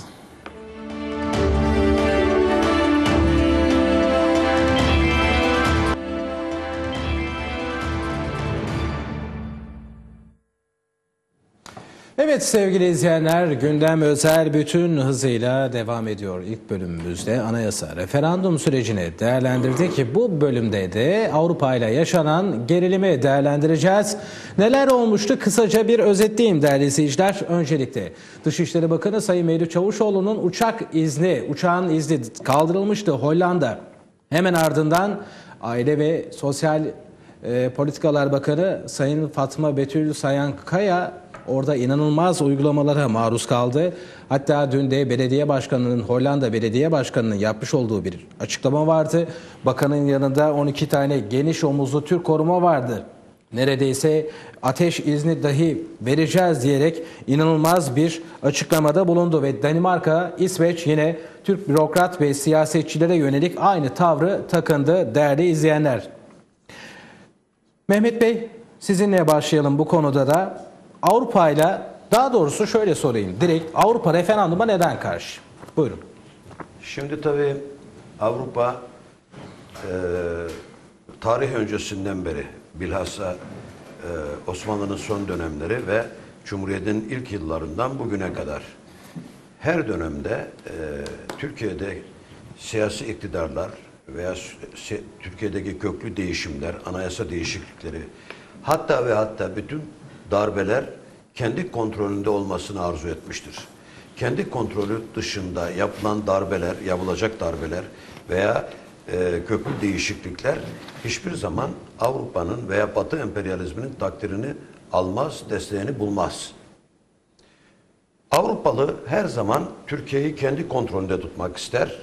Evet sevgili izleyenler, gündem özel bütün hızıyla devam ediyor. İlk bölümümüzde anayasa referandum sürecini değerlendirdik. Bu bölümde de Avrupa ile yaşanan gerilimi değerlendireceğiz. Neler olmuştu? Kısaca bir özetleyeyim değerli izleyiciler. Öncelikle Dışişleri Bakanı Sayın Mevlüt Çavuşoğlu'nun uçağın izni kaldırılmıştı Hollanda. Hemen ardından Aile ve Sosyal Politikalar Bakanı Sayın Fatma Betül Sayankaya orada inanılmaz uygulamalara maruz kaldı. Hatta dün de Hollanda Belediye Başkanı'nın yapmış olduğu bir açıklama vardı. Bakanın yanında 12 tane geniş omuzlu Türk koruma vardı. Neredeyse ateş izni dahi vereceğiz diyerek inanılmaz bir açıklamada bulundu. Ve Danimarka, İsveç yine Türk bürokrat ve siyasetçilere yönelik aynı tavrı takındı değerli izleyenler. Mehmet Bey, sizinle başlayalım bu konuda da. Avrupa'yla, daha doğrusu şöyle sorayım. Direkt Avrupa referanduma neden karşı? Buyurun. Şimdi tabii Avrupa tarih öncesinden beri bilhassa Osmanlı'nın son dönemleri ve Cumhuriyet'in ilk yıllarından bugüne kadar her dönemde Türkiye'de siyasi iktidarlar veya Türkiye'deki köklü değişimler, anayasa değişiklikleri, hatta bütün darbeler kendi kontrolünde olmasını arzu etmiştir. Kendi kontrolü dışında yapılacak darbeler veya köklü değişiklikler hiçbir zaman Avrupa'nın veya Batı emperyalizminin takdirini almaz, desteğini bulmaz. Avrupalı her zaman Türkiye'yi kendi kontrolünde tutmak ister.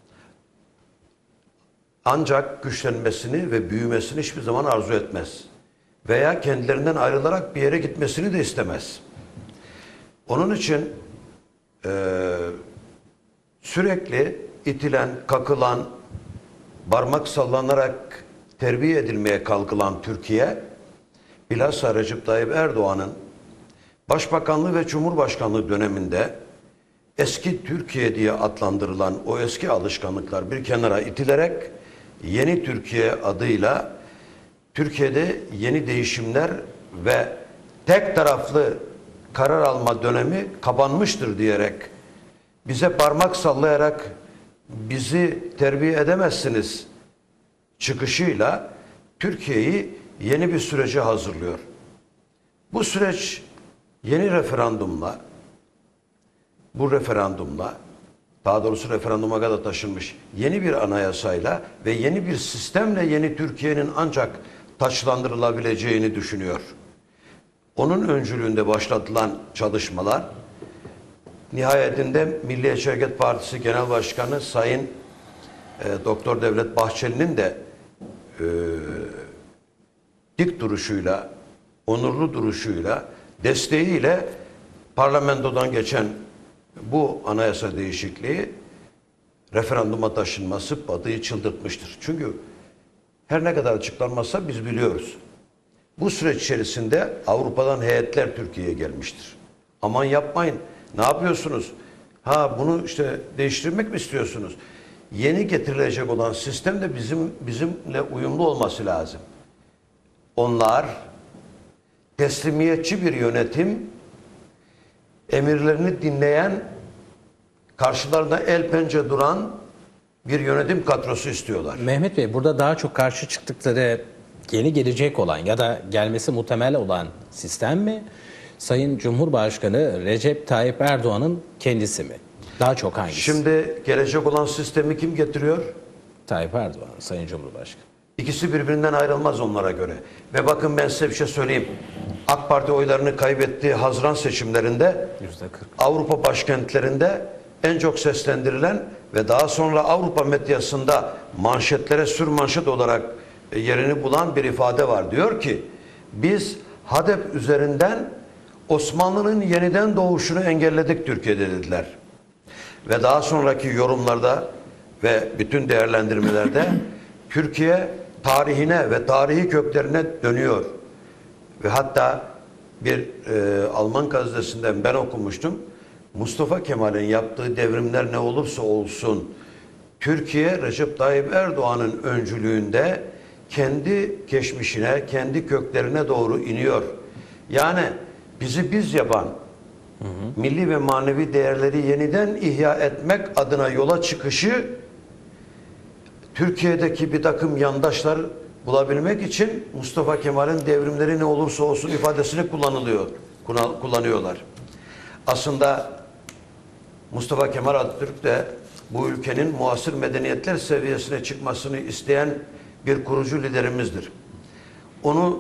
Ancak güçlenmesini ve büyümesini hiçbir zaman arzu etmez. Veya kendilerinden ayrılarak bir yere gitmesini de istemez. Onun için sürekli itilen, kakılan, parmak sallanarak terbiye edilmeye kalkılan Türkiye, bilhassa Recep Tayyip Erdoğan'ın Başbakanlığı ve Cumhurbaşkanlığı döneminde eski Türkiye diye adlandırılan o eski alışkanlıklar bir kenara itilerek yeni Türkiye adıyla Türkiye'de yeni değişimler ve tek taraflı karar alma dönemi kapanmıştır diyerek bize parmak sallayarak bizi terbiye edemezsiniz çıkışıyla Türkiye'yi yeni bir sürece hazırlıyor. Bu süreç yeni referandumla, daha doğrusu referanduma kadar taşınmış yeni bir anayasayla ve yeni bir sistemle yeni Türkiye'nin ancak taçlandırılabileceğini düşünüyor. Onun öncülüğünde başlatılan çalışmalar nihayetinde Milliyetçi Hareket Partisi Genel Başkanı Sayın Doktor Devlet Bahçeli'nin de dik duruşuyla, onurlu duruşuyla, desteğiyle parlamentodan geçen bu anayasa değişikliği referanduma taşınması Batı'yı çıldırtmıştır. Çünkü her ne kadar açıklanmazsa biz biliyoruz. Bu süreç içerisinde Avrupa'dan heyetler Türkiye'ye gelmiştir. Aman yapmayın, ne yapıyorsunuz? Ha bunu işte değiştirmek mi istiyorsunuz? Yeni getirilecek olan sistem de bizimle uyumlu olması lazım. Onlar teslimiyetçi bir yönetim, emirlerini dinleyen, karşılarında el pençe duran bir yönetim kadrosu istiyorlar. Mehmet Bey, burada daha çok karşı çıktıkları yeni gelecek olan ya da gelmesi muhtemel olan sistem mi? Sayın Cumhurbaşkanı Recep Tayyip Erdoğan'ın kendisi mi? Daha çok hangisi? Şimdi gelecek olan sistemi kim getiriyor? Tayyip Erdoğan, Sayın Cumhurbaşkanı. İkisi birbirinden ayrılmaz onlara göre. Ve bakın ben size bir şey söyleyeyim. AK Parti oylarını kaybettiği Haziran seçimlerinde %40. Avrupa başkentlerinde en çok seslendirilen ve daha sonra Avrupa medyasında manşetlere sürmanşet olarak yerini bulan bir ifade var. Diyor ki biz HADEP üzerinden Osmanlı'nın yeniden doğuşunu engelledik Türkiye'de dediler. Ve daha sonraki yorumlarda ve bütün değerlendirmelerde Türkiye tarihine ve tarihi köklerine dönüyor. Ve hatta bir Alman gazetesinden ben okumuştum. Mustafa Kemal'in yaptığı devrimler ne olursa olsun Türkiye Recep Tayyip Erdoğan'ın öncülüğünde kendi geçmişine, kendi köklerine doğru iniyor. Yani bizi biz yapan milli ve manevi değerleri yeniden ihya etmek adına yola çıkışı Türkiye'deki bir takım yandaşlar bulabilmek için Mustafa Kemal'in devrimleri ne olursa olsun ifadesini kullanıyorlar. Aslında Mustafa Kemal Atatürk de bu ülkenin muasır medeniyetler seviyesine çıkmasını isteyen bir kurucu liderimizdir. Onu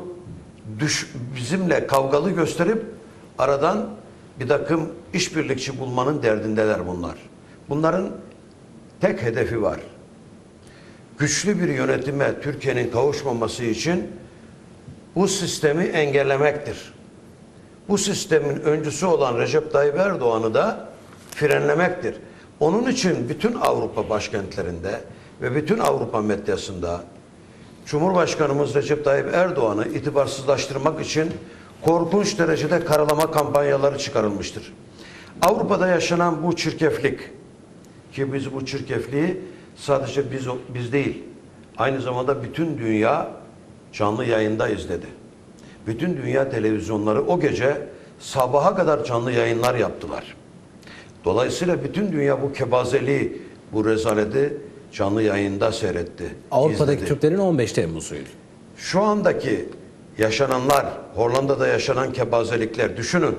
bizimle kavgalı gösterip aradan bir takım işbirlikçi bulmanın derdindeler bunlar. Bunların tek hedefi var. Güçlü bir yönetime Türkiye'nin kavuşmaması için bu sistemi engellemektir. Bu sistemin öncüsü olan Recep Tayyip Erdoğan'ı da frenlemektir. Onun için bütün Avrupa başkentlerinde ve bütün Avrupa medyasında Cumhurbaşkanımız Recep Tayyip Erdoğan'ı itibarsızlaştırmak için korkunç derecede karalama kampanyaları çıkarılmıştır. Avrupa'da yaşanan bu çirkeflik, ki biz bu çirkefliği sadece biz değil, aynı zamanda bütün dünya canlı yayında izledi. Bütün dünya televizyonları o gece sabaha kadar canlı yayınlar yaptılar. Dolayısıyla bütün dünya bu kebazeliği, bu rezaleti canlı yayında seyretti. Avrupa'daki izledi. Türklerin 15 Temmuz'uydu. Şu andaki yaşananlar, Hollanda'da yaşanan kebazelikler düşünün.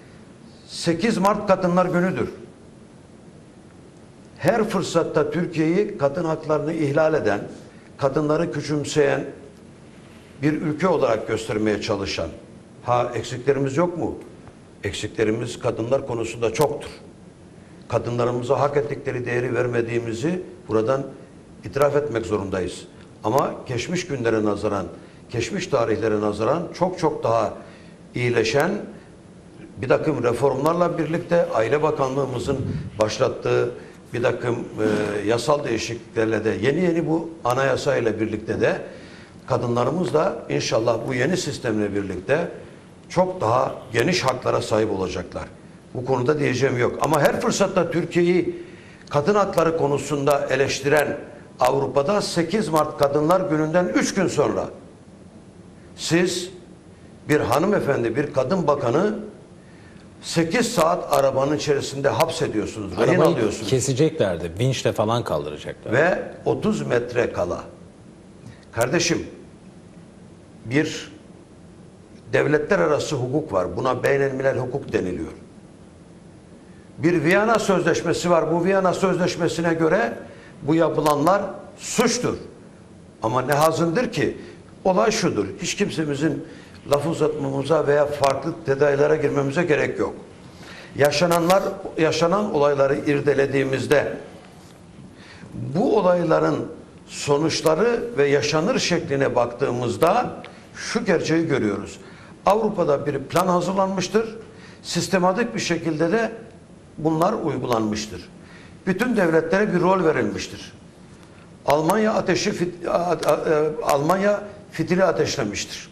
8 Mart Kadınlar Günü'dür. Her fırsatta Türkiye'yi kadın haklarını ihlal eden, kadınları küçümseyen bir ülke olarak göstermeye çalışan. Ha eksiklerimiz yok mu? Eksiklerimiz kadınlar konusunda çoktur. Kadınlarımıza hak ettikleri değeri vermediğimizi buradan itiraf etmek zorundayız. Ama geçmiş günlere nazaran, geçmiş tarihlere nazaran çok çok daha iyileşen bir takım reformlarla birlikte Aile Bakanlığımızın başlattığı bir takım yasal değişikliklerle de yeni bu anayasa ile birlikte de kadınlarımız da inşallah bu yeni sistemle birlikte çok daha geniş haklara sahip olacaklar. Bu konuda diyeceğim yok. Ama her fırsatta Türkiye'yi kadın hakları konusunda eleştiren Avrupa'da 8 Mart Kadınlar Günü'nden 3 gün sonra siz bir hanımefendi, bir kadın bakanı 8 saat arabanın içerisinde hapsediyorsunuz, rehin Arabayı alıyorsunuz. keseceklerdi, vinçle falan kaldıracaklar. Ve 30 metre kala. Kardeşim, bir devletler arası hukuk var. Buna beynelmilel hukuk deniliyor. Bir Viyana Sözleşmesi var. Bu Viyana Sözleşmesi'ne göre bu yapılanlar suçtur. Ama ne hazındır ki olay şudur. Hiç kimsemizin laf uzatmamıza veya farklı detaylara girmemize gerek yok. Yaşanan olayları irdelediğimizde bu olayların sonuçları ve yaşanır şekline baktığımızda şu gerçeği görüyoruz. Avrupa'da bir plan hazırlanmıştır. Sistematik bir şekilde de bunlar uygulanmıştır. Bütün devletlere bir rol verilmiştir. Almanya fitili ateşlemiştir.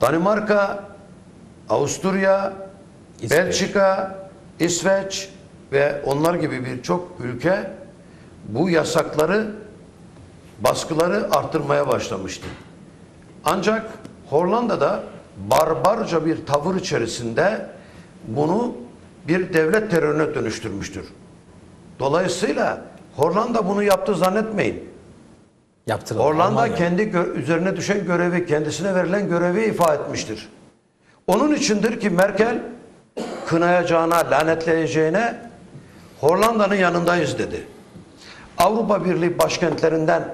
Danimarka, Avusturya, İsveç. Belçika, İsveç ve onlar gibi birçok ülke bu yasakları, baskıları arttırmaya başlamıştı. Ancak Hollanda'da barbarca bir tavır içerisinde bunu bir devlet terörüne dönüştürmüştür. Dolayısıyla Hollanda bunu yaptı zannetmeyin. Yaptıralım. Hollanda Almanya. kendi üzerine düşen görevi, kendisine verilen görevi ifa etmiştir. Onun içindir ki Merkel kınayacağına, lanetleyeceğine Hollanda'nın yanındayız dedi. Avrupa Birliği başkentlerinden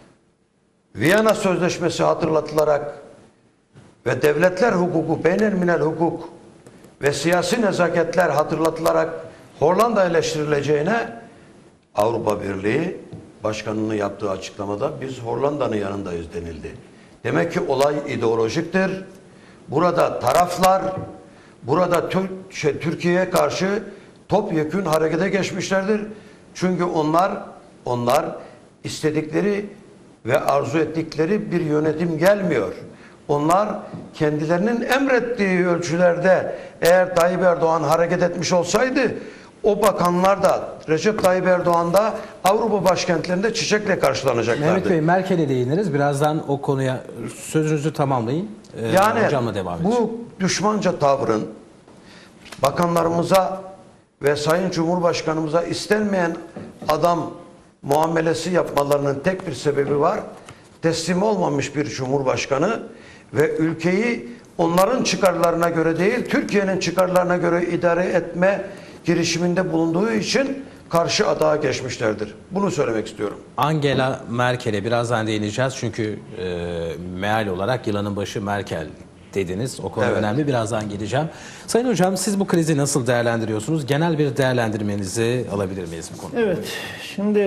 Viyana Sözleşmesi hatırlatılarak ve devletler hukuku, beynelmilel hukuk ve siyasi nezaketler hatırlatılarak Hollanda eleştirileceğine Avrupa Birliği Başkanı'nın yaptığı açıklamada biz Hollanda'nın yanındayız denildi. Demek ki olay ideolojiktir. Burada taraflar, burada Türkiye'ye karşı topyekün harekete geçmişlerdir. Çünkü onlar istedikleri ve arzu ettikleri bir yönetim gelmiyor. Onlar kendilerinin emrettiği ölçülerde eğer Tayyip Erdoğan hareket etmiş olsaydı o bakanlar da Recep Tayyip Erdoğan da Avrupa başkentlerinde çiçekle karşılanacaklardı. Mehmet Bey, Merkel'e değiniriz. Birazdan o konuya sözünüzü tamamlayın. Yani Hocamla devam edeceğiz. bu düşmanca tavrın bakanlarımıza ve Sayın Cumhurbaşkanımıza istenmeyen adam muamelesi yapmalarının tek bir sebebi var. Teslim olmamış bir Cumhurbaşkanı ve ülkeyi onların çıkarlarına göre değil, Türkiye'nin çıkarlarına göre idare etme girişiminde bulunduğu için karşı adağa geçmişlerdir. Bunu söylemek istiyorum. Angela Merkel'e birazdan değineceğiz. Çünkü meal olarak yılanın başı Merkel dediniz. O konu Evet. önemli. Birazdan geleceğim. Sayın Hocam, siz bu krizi nasıl değerlendiriyorsunuz? Genel bir değerlendirmenizi alabilir miyiz bu konuda? Evet, şimdi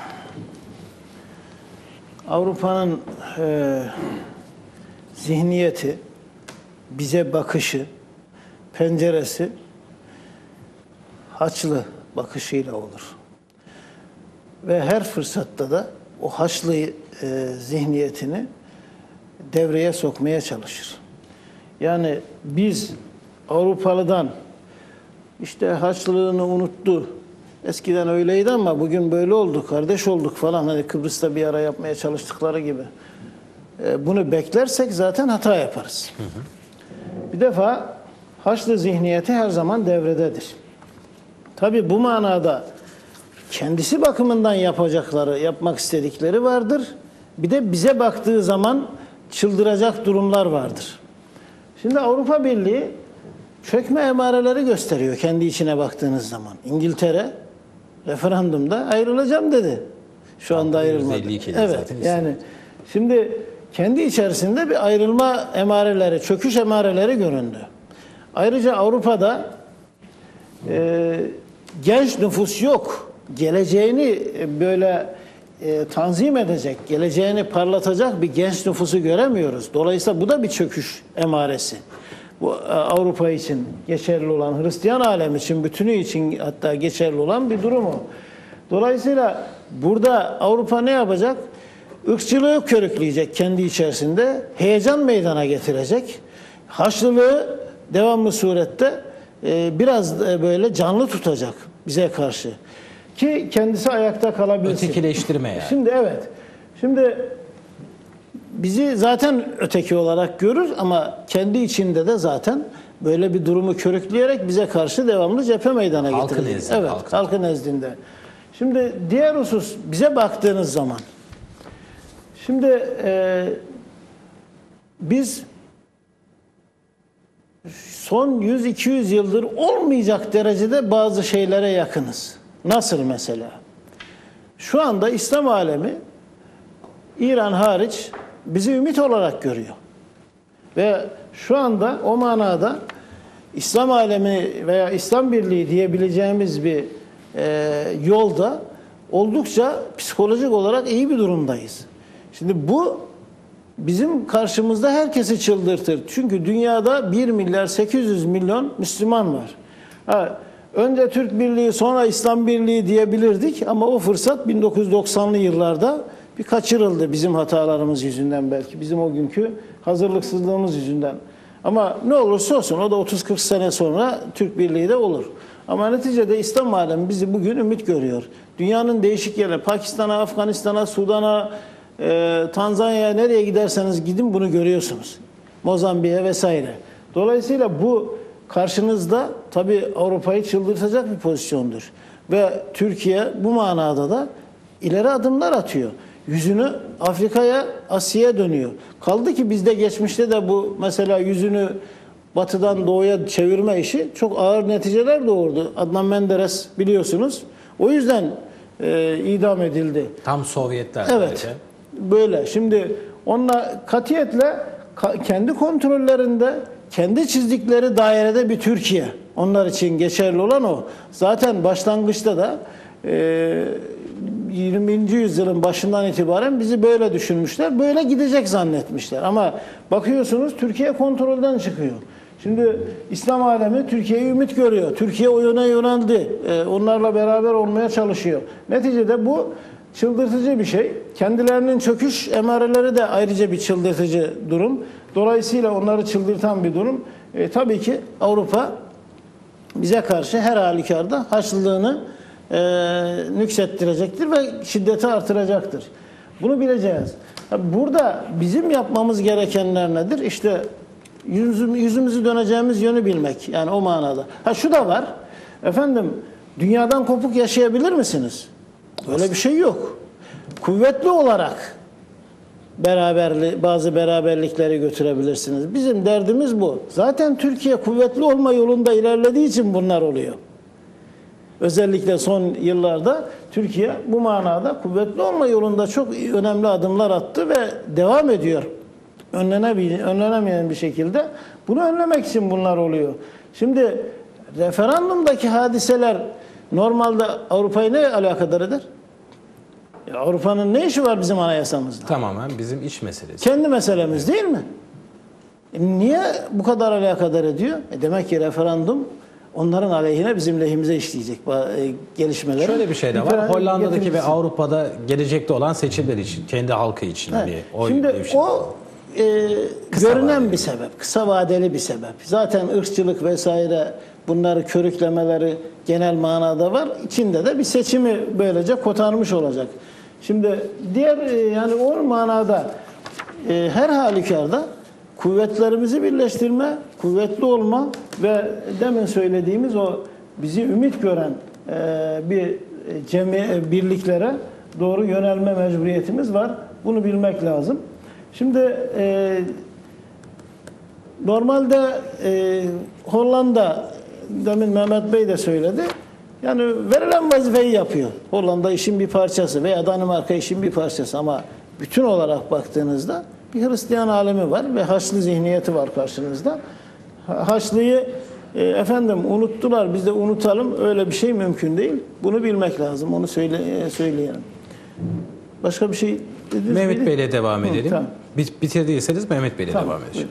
Avrupa'nın zihniyeti, bize bakışı, penceresi Haçlı bakışıyla olur. Ve her fırsatta da o Haçlı zihniyetini devreye sokmaya çalışır. Yani biz Avrupalı'dan işte Haçlılığını unuttu, eskiden öyleydi ama bugün böyle olduk, kardeş olduk falan, hani Kıbrıs'ta bir ara yapmaya çalıştıkları gibi. Bunu beklersek zaten hata yaparız. Bir defa Haçlı zihniyeti her zaman devrededir. Tabii bu manada kendisi bakımından yapmak istedikleri vardır. Bir de bize baktığı zaman çıldıracak durumlar vardır. Şimdi Avrupa Birliği çökme emareleri gösteriyor kendi içine baktığınız zaman. İngiltere referandumda ayrılacağım dedi. Şu anda ayrılmadı. Evet, yani şimdi kendi içerisinde bir ayrılma emareleri, çöküş emareleri göründü. Ayrıca Avrupa'da genç nüfus yok. Geleceğini böyle tanzim edecek, geleceğini parlatacak bir genç nüfusu göremiyoruz. Dolayısıyla bu da bir çöküş emaresi. Bu Avrupa için geçerli olan, Hristiyan alem için, bütünü için hatta geçerli olan bir durum o. Dolayısıyla burada Avrupa ne yapacak? Irkçılığı körükleyecek kendi içerisinde, heyecan meydana getirecek. Haçlılığı devamlı surette biraz böyle canlı tutacak bize karşı. Ki kendisi ayakta kalabilsin. Ötekileştirme yani. Şimdi evet. Şimdi bizi zaten öteki olarak görür ama kendi içinde de zaten böyle bir durumu körükleyerek bize karşı devamlı cephe meydana getirecek. Halkın nezdinde. Evet, halkın nezdinde. Şimdi diğer husus, bize baktığınız zaman şimdi biz son 100-200 yıldır olmayacak derecede bazı şeylere yakınız. Nasıl mesela? Şu anda İslam alemi İran hariç bizi ümit olarak görüyor. Ve şu anda o manada İslam alemi veya İslam Birliği diyebileceğimiz bir yolda oldukça psikolojik olarak iyi bir durumdayız. Şimdi bu bizim karşımızda herkesi çıldırtır. Çünkü dünyada 1 milyar 800 milyon Müslüman var. Önce Türk Birliği sonra İslam Birliği diyebilirdik ama o fırsat 1990'lı yıllarda bir kaçırıldı bizim hatalarımız yüzünden belki. Bizim o günkü hazırlıksızlığımız yüzünden. Ama ne olursa olsun o da 30-40 sene sonra Türk Birliği de olur. Ama neticede İslam alemi bizi bugün ümit görüyor. Dünyanın değişik yerleri, Pakistan'a, Afganistan'a, Sudan'a, Tanzanya'ya, nereye giderseniz gidin bunu görüyorsunuz. Mozambik'e vesaire. Dolayısıyla bu karşınızda tabii Avrupa'yı çıldırtacak bir pozisyondur. Ve Türkiye bu manada da ileri adımlar atıyor. Yüzünü Afrika'ya, Asya'ya dönüyor. Kaldı ki bizde geçmişte de bu mesela yüzünü batıdan doğuya çevirme işi çok ağır neticeler doğurdu. Adnan Menderes biliyorsunuz. O yüzden idam edildi. Tam Sovyetler. Evet. Böyle. Şimdi onunla katiyetle kendi kontrollerinde, kendi çizdikleri dairede bir Türkiye. Onlar için geçerli olan o. Zaten başlangıçta da 20. yüzyılın başından itibaren bizi böyle düşünmüşler. Böyle gidecek zannetmişler. Ama bakıyorsunuz Türkiye kontrolden çıkıyor. Şimdi İslam alemi Türkiye'yi ümit görüyor. Türkiye o yöne yöneldi. Onlarla beraber olmaya çalışıyor. Neticede bu çıldırtıcı bir şey. Kendilerinin çöküş emareleri de ayrıca bir çıldırtıcı durum. Dolayısıyla onları çıldırtan bir durum. Tabii ki Avrupa bize karşı her halükarda haçlılığını nüksettirecektir ve şiddeti artıracaktır. Bunu bileceğiz. Burada bizim yapmamız gerekenler nedir? İşte yüzümüzü döneceğimiz yönü bilmek. Yani o manada. Şu da var. Efendim, dünyadan kopuk yaşayabilir misiniz? Öyle bir şey yok. Kuvvetli olarak bazı beraberlikleri götürebilirsiniz. Bizim derdimiz bu. Zaten Türkiye kuvvetli olma yolunda ilerlediği için bunlar oluyor. Özellikle son yıllarda Türkiye bu manada kuvvetli olma yolunda çok önemli adımlar attı ve devam ediyor. Önlenemeyen bir şekilde. Bunu önlemek için bunlar oluyor. Şimdi referandumdaki hadiseler normalde Avrupa'yı ne alakadar eder? Avrupa'nın ne işi var bizim anayasamızda? Tamamen bizim iç meselesi. Kendi meselemiz değil mi? Niye bu kadar alakadar ediyor? Demek ki referandum onların aleyhine bizim lehimize işleyecek gelişmeler. Şöyle bir şey de var. Hollanda'daki ve Avrupa'da gelecekte olan seçimler için, kendi halkı için. Evet. Şimdi o görünen bir sebep, kısa vadeli bir sebep. Zaten ırkçılık vesaire bunları körüklemeleri genel manada var. İçinde de bir seçimi böylece kotarmış olacak. Şimdi diğer yani o manada her halükarda kuvvetlerimizi birleştirme, kuvvetli olma ve demin söylediğimiz o bizi ümit gören bir birliklere doğru yönelme mecburiyetimiz var. Bunu bilmek lazım. Şimdi normalde Hollanda, demin Mehmet Bey de söyledi, yani verilen vazifeyi yapıyor. Hollanda işin bir parçası veya Danimarka işin bir parçası ama bütün olarak baktığınızda bir Hristiyan alemi var ve Haçlı zihniyeti var karşınızda. Haçlıyı unuttular, biz de unutalım. Öyle bir şey mümkün değil. Bunu bilmek lazım. Onu söyleyelim. Başka bir şey dediniz Mehmet Bey'le devam edelim. Tamam. Bitirdiyseniz Mehmet Bey'le devam edelim.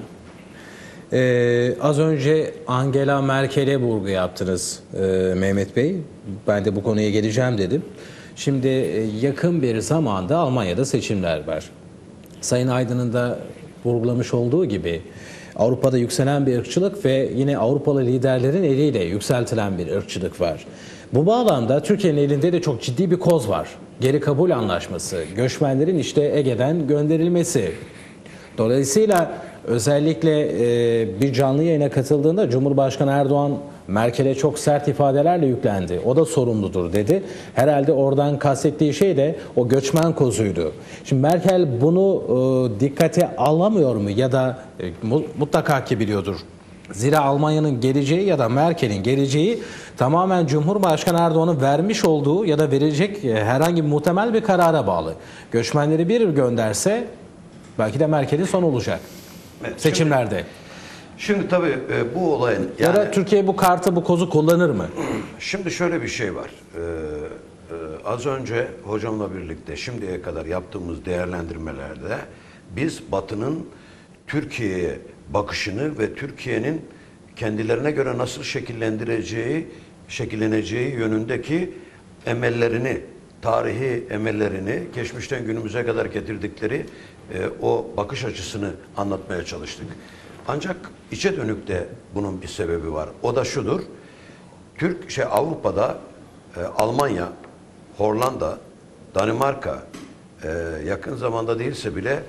Az önce Angela Merkel'e vurgu yaptınız Mehmet Bey. Ben de bu konuya geleceğim dedim. Şimdi yakın bir zamanda Almanya'da seçimler var. Sayın Aydın'ın da vurgulamış olduğu gibi Avrupa'da yükselen bir ırkçılık ve yine Avrupalı liderlerin eliyle yükseltilen bir ırkçılık var. Bu bağlamda Türkiye'nin elinde de çok ciddi bir koz var. Geri kabul anlaşması, göçmenlerin işte Ege'den gönderilmesi. Dolayısıyla özellikle bir canlı yayına katıldığında Cumhurbaşkanı Erdoğan Merkel'e çok sert ifadelerle yüklendi. O da sorumludur dedi. Herhalde oradan kastettiği şey de o göçmen kozuydu. Şimdi Merkel bunu dikkate alamıyor mu ya da mutlaka ki biliyordur. Zira Almanya'nın geleceği ya da Merkel'in geleceği tamamen Cumhurbaşkanı Erdoğan'ın vermiş olduğu ya da verecek herhangi bir muhtemel bir karara bağlı. Göçmenleri bir gönderse belki de Merkel'in son olacak seçimlerde. Şimdi tabii bu olayın... Ya da Türkiye bu kartı, bu kozu kullanır mı? Şimdi şöyle bir şey var. Az önce hocamla birlikte şimdiye kadar yaptığımız değerlendirmelerde biz Batı'nın Türkiye'ye bakışını ve Türkiye'nin kendilerine göre nasıl şekilleneceği yönündeki emellerini, tarihi emellerini, geçmişten günümüze kadar getirdikleri o bakış açısını anlatmaya çalıştık. Ancak içe dönük de bunun bir sebebi var. O da şudur. Avrupa'da Almanya, Hollanda, Danimarka, yakın zamanda değilse bile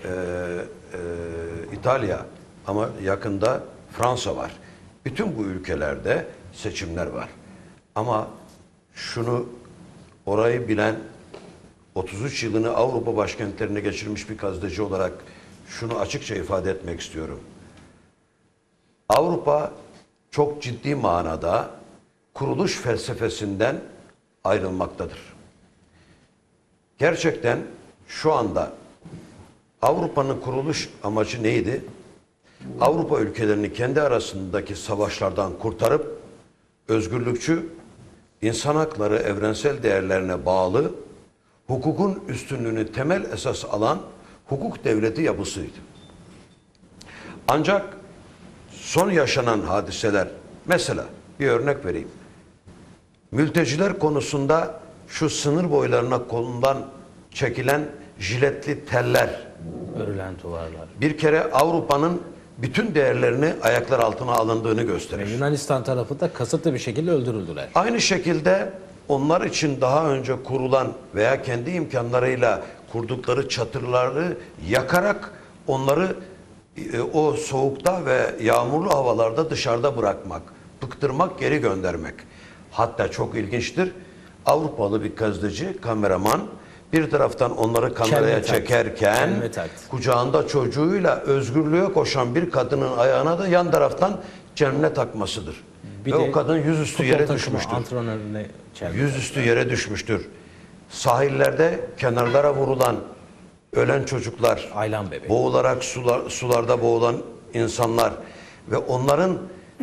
İtalya ama yakında Fransa var. Bütün bu ülkelerde seçimler var. Ama şunu orayı bilen 33 yılını Avrupa başkentlerine geçirmiş bir gazeteci olarak şunu açıkça ifade etmek istiyorum. Avrupa çok ciddi manada kuruluş felsefesinden ayrılmaktadır. Gerçekten şu anda Avrupa'nın kuruluş amacı neydi? Avrupa ülkelerini kendi arasındaki savaşlardan kurtarıp özgürlükçü, insan hakları evrensel değerlerine bağlı, hukukun üstünlüğünü temel esas alan hukuk devleti yapısıydı. Ancak son yaşanan hadiseler, mesela bir örnek vereyim. Mülteciler konusunda şu sınır boylarına kolundan çekilen jiletli teller, Örülen duvarlar. bir kere Avrupa'nın bütün değerlerini ayaklar altına alındığını gösterir. Yunanistan tarafı da kasıtlı bir şekilde öldürüldüler. Aynı şekilde onlar için daha önce kurulan veya kendi imkanlarıyla kurdukları çadırları yakarak onları o soğukta ve yağmurlu havalarda dışarıda bırakmak, bıktırmak, geri göndermek. Hatta çok ilginçtir. Avrupalı bir gazeteci, kameraman bir taraftan onları kameraya çekerken kucağında çocuğuyla özgürlüğe koşan bir kadının ayağına da yan taraftan cemle takmasıdır. Ve o kadın yüzüstü yere düşmüştür. Yüzüstü yere düşmüştür. Sahillerde kenarlara vurulan ölen çocuklar, boğularak sularda boğulan insanlar ve onların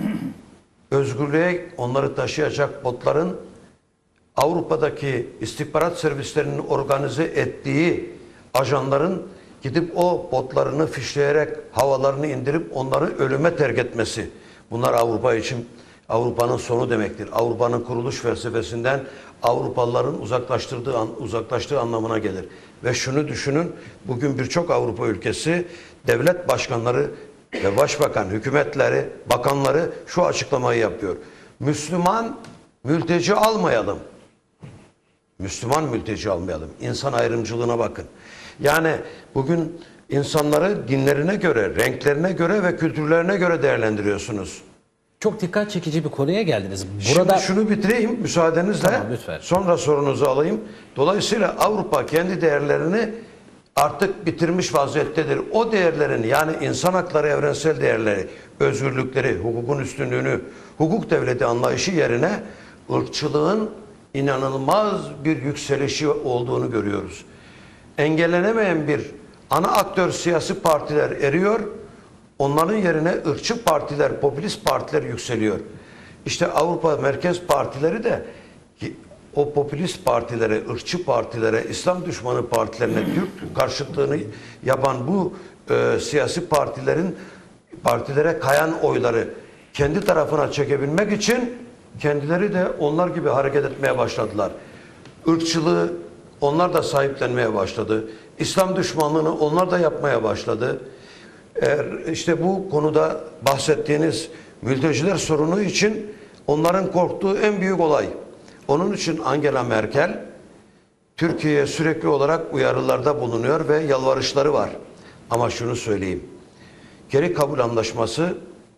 özgürlüğe onları taşıyacak botların Avrupa'daki istihbarat servislerinin organize ettiği ajanların gidip o botlarını fişleyerek havalarını indirip onları ölüme terk etmesi. Bunlar Avrupa için Avrupa'nın sonu demektir. Avrupa'nın kuruluş felsefesinden Avrupalıların uzaklaştığı anlamına gelir. Ve şunu düşünün, bugün birçok Avrupa ülkesi devlet başkanları ve başbakan, hükümetleri, bakanları şu açıklamayı yapıyor. Müslüman mülteci almayalım. Müslüman mülteci almayalım. İnsan ayrımcılığına bakın. Yani bugün insanları dinlerine göre, renklerine göre ve kültürlerine göre değerlendiriyorsunuz. Çok dikkat çekici bir konuya geldiniz. Burada şimdi şunu bitireyim müsaadenizle. Tamam, lütfen. Sonra sorunuzu alayım. Dolayısıyla Avrupa kendi değerlerini artık bitirmiş vaziyettedir. O değerlerin, yani insan hakları, evrensel değerleri, özgürlükleri, hukukun üstünlüğünü, hukuk devleti anlayışı yerine ırkçılığın inanılmaz bir yükselişi olduğunu görüyoruz. Engellenemeyen bir ana aktör siyasi partiler eriyor. Onların yerine ırkçı partiler, popülist partiler yükseliyor. İşte Avrupa merkez partileri de o popülist partilere, ırkçı partilere, İslam düşmanı partilerine Türk karşıtlığını yapan bu siyasi partilere kayan oyları kendi tarafına çekebilmek için kendileri de onlar gibi hareket etmeye başladılar. Irkçılığı onlar da sahiplenmeye başladı. İslam düşmanlığını onlar da yapmaya başladı. İşte bu konuda bahsettiğiniz mülteciler sorunu için onların korktuğu en büyük olay. Onun için Angela Merkel Türkiye'ye sürekli olarak uyarılarda bulunuyor ve yalvarışları var. Ama şunu söyleyeyim. Geri kabul anlaşması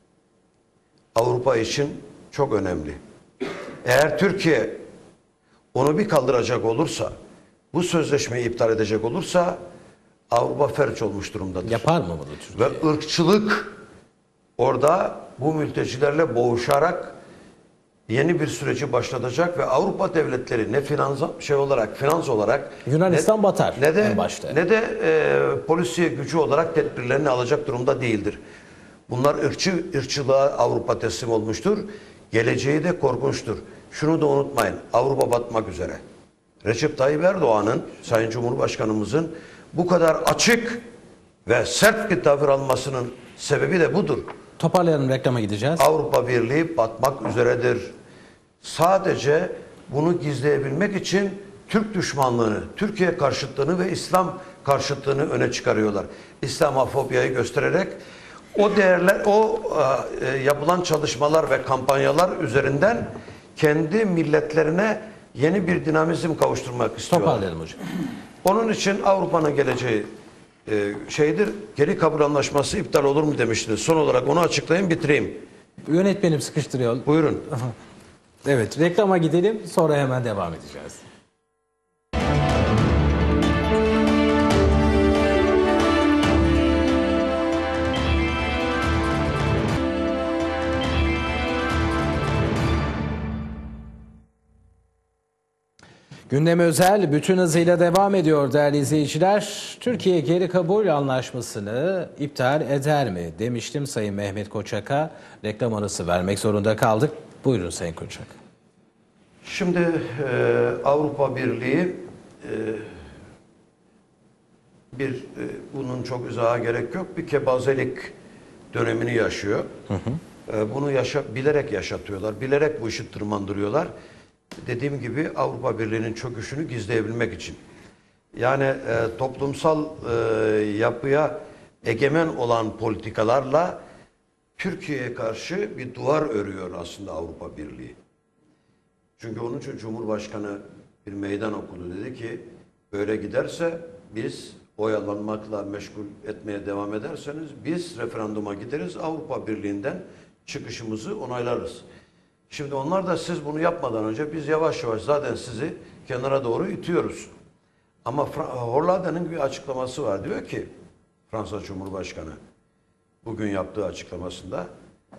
Avrupa için çok önemli. Eğer Türkiye onu bir kaldıracak olursa, bu sözleşmeyi iptal edecek olursa Avrupa felç olmuş durumdadır. Yapar mı bunu Türkiye? Ve ırkçılık orada bu mültecilerle boğuşarak yeni bir süreci başlatacak ve Avrupa devletleri ne finans olarak Yunanistan batar ne de en başta. Ne de polisiye gücü olarak tedbirlerini alacak durumda değildir. Bunlar ırkçılığa Avrupa teslim olmuştur. Geleceği de korkunçtur. Şunu da unutmayın. Avrupa batmak üzere. Recep Tayyip Erdoğan'ın, Sayın Cumhurbaşkanımızın bu kadar açık ve sert bir tavır almasının sebebi de budur. Toparlayalım, reklama gideceğiz. Avrupa Birliği batmak üzeredir. Sadece bunu gizleyebilmek için Türk düşmanlığını, Türkiye karşıtlığını ve İslam karşıtlığını öne çıkarıyorlar. İslamofobiyayı göstererek o değerler, yapılan çalışmalar ve kampanyalar üzerinden kendi milletlerine yeni bir dinamizm kavuşturmak istiyorlar. Toparlayalım hocam. Onun için Avrupa'nın geleceği şeydir. Geri kabul anlaşması iptal olur mu demiştiniz. Son olarak onu açıklayayım, bitireyim. Yönetmenim sıkıştırıyor. Buyurun. Evet, reklama gidelim, sonra hemen devam edeceğiz. Gündem özel bütün hızıyla devam ediyor değerli izleyiciler. Türkiye geri kabul anlaşmasını iptal eder mi demiştim Sayın Mehmet Koçak'a. Reklam arası vermek zorunda kaldık. Buyurun Sayın Koçak. Şimdi Avrupa Birliği bunun çok izaha gerek yok. Bir kebazelik dönemini yaşıyor. Bunu bilerek yaşatıyorlar. Bilerek bu işi tırmandırıyorlar. Dediğim gibi Avrupa Birliği'nin çöküşünü gizleyebilmek için. Yani toplumsal yapıya egemen olan politikalarla Türkiye'ye karşı bir duvar örüyor aslında Avrupa Birliği. Çünkü onun için Cumhurbaşkanı bir meydan okudu. Dedi ki böyle giderse biz oyalanmakla meşgul etmeye devam ederseniz biz referanduma gideriz, Avrupa Birliği'nden çıkışımızı onaylarız. Şimdi onlar da siz bunu yapmadan önce biz yavaş yavaş zaten sizi kenara doğru itiyoruz. Ama Hollanda'nın bir açıklaması var. Diyor ki Fransa Cumhurbaşkanı bugün yaptığı açıklamasında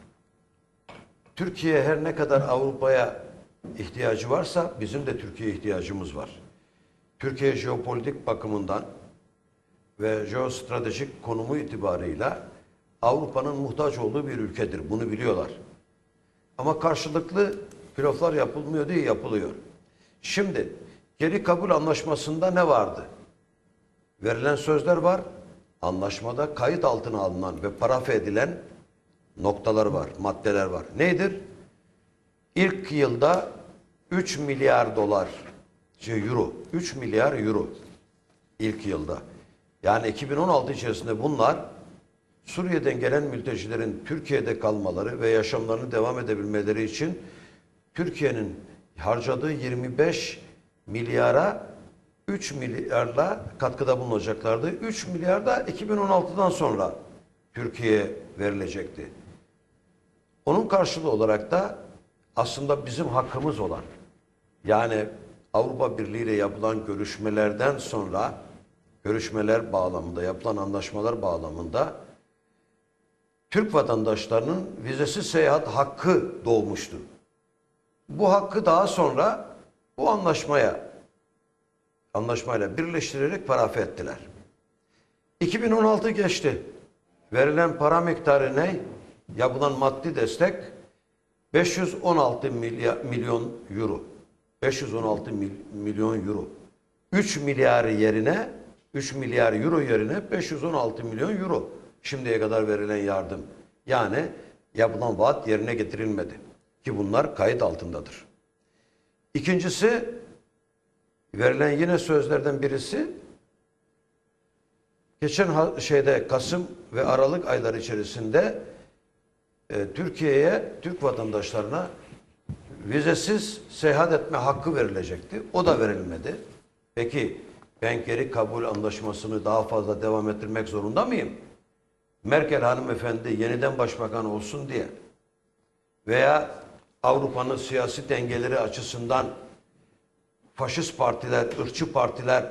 Türkiye her ne kadar Avrupa'ya ihtiyacı varsa bizim de Türkiye'ye ihtiyacımız var. Türkiye jeopolitik bakımından ve jeostratejik konumu itibarıyla Avrupa'nın muhtaç olduğu bir ülkedir. Bunu biliyorlar. Ama karşılıklı pilotlar yapılmıyor değil, yapılıyor. Şimdi geri kabul anlaşmasında ne vardı? Verilen sözler var. Anlaşmada kayıt altına alınan ve parafe edilen noktalar var, maddeler var. Nedir? İlk yılda 3 milyar dolar, euro, 3 milyar euro ilk yılda. Yani 2016 içerisinde bunlar Suriye'den gelen mültecilerin Türkiye'de kalmaları ve yaşamlarını devam edebilmeleri için Türkiye'nin harcadığı 25 milyara 3 milyarla katkıda bulunacaklardı. 3 milyar da 2016'dan sonra Türkiye'ye verilecekti. Onun karşılığı olarak da aslında bizim hakkımız olan, yani Avrupa Birliği ile yapılan görüşmelerden sonra, görüşmeler bağlamında, yapılan anlaşmalar bağlamında Türk vatandaşlarının vizesiz seyahat hakkı doğmuştu. Bu hakkı daha sonra bu anlaşmayla birleştirerek parafe ettiler. 2016 geçti. Verilen para miktarı ne? Yapılan maddi destek 516 milyon euro. 516 milyon euro. 3 milyar euro yerine 516 milyon euro. Şimdiye kadar verilen yardım. Yani yapılan vaat yerine getirilmedi. Ki bunlar kayıt altındadır. İkincisi, verilen yine sözlerden birisi, geçen Kasım ve Aralık ayları içerisinde Türkiye'ye, Türk vatandaşlarına vizesiz seyahat etme hakkı verilecekti. O da verilmedi. Peki ben geri kabul anlaşmasını daha fazla devam ettirmek zorunda mıyım? Merkel hanımefendi yeniden başbakan olsun diye veya Avrupa'nın siyasi dengeleri açısından faşist partiler, ırkçı partiler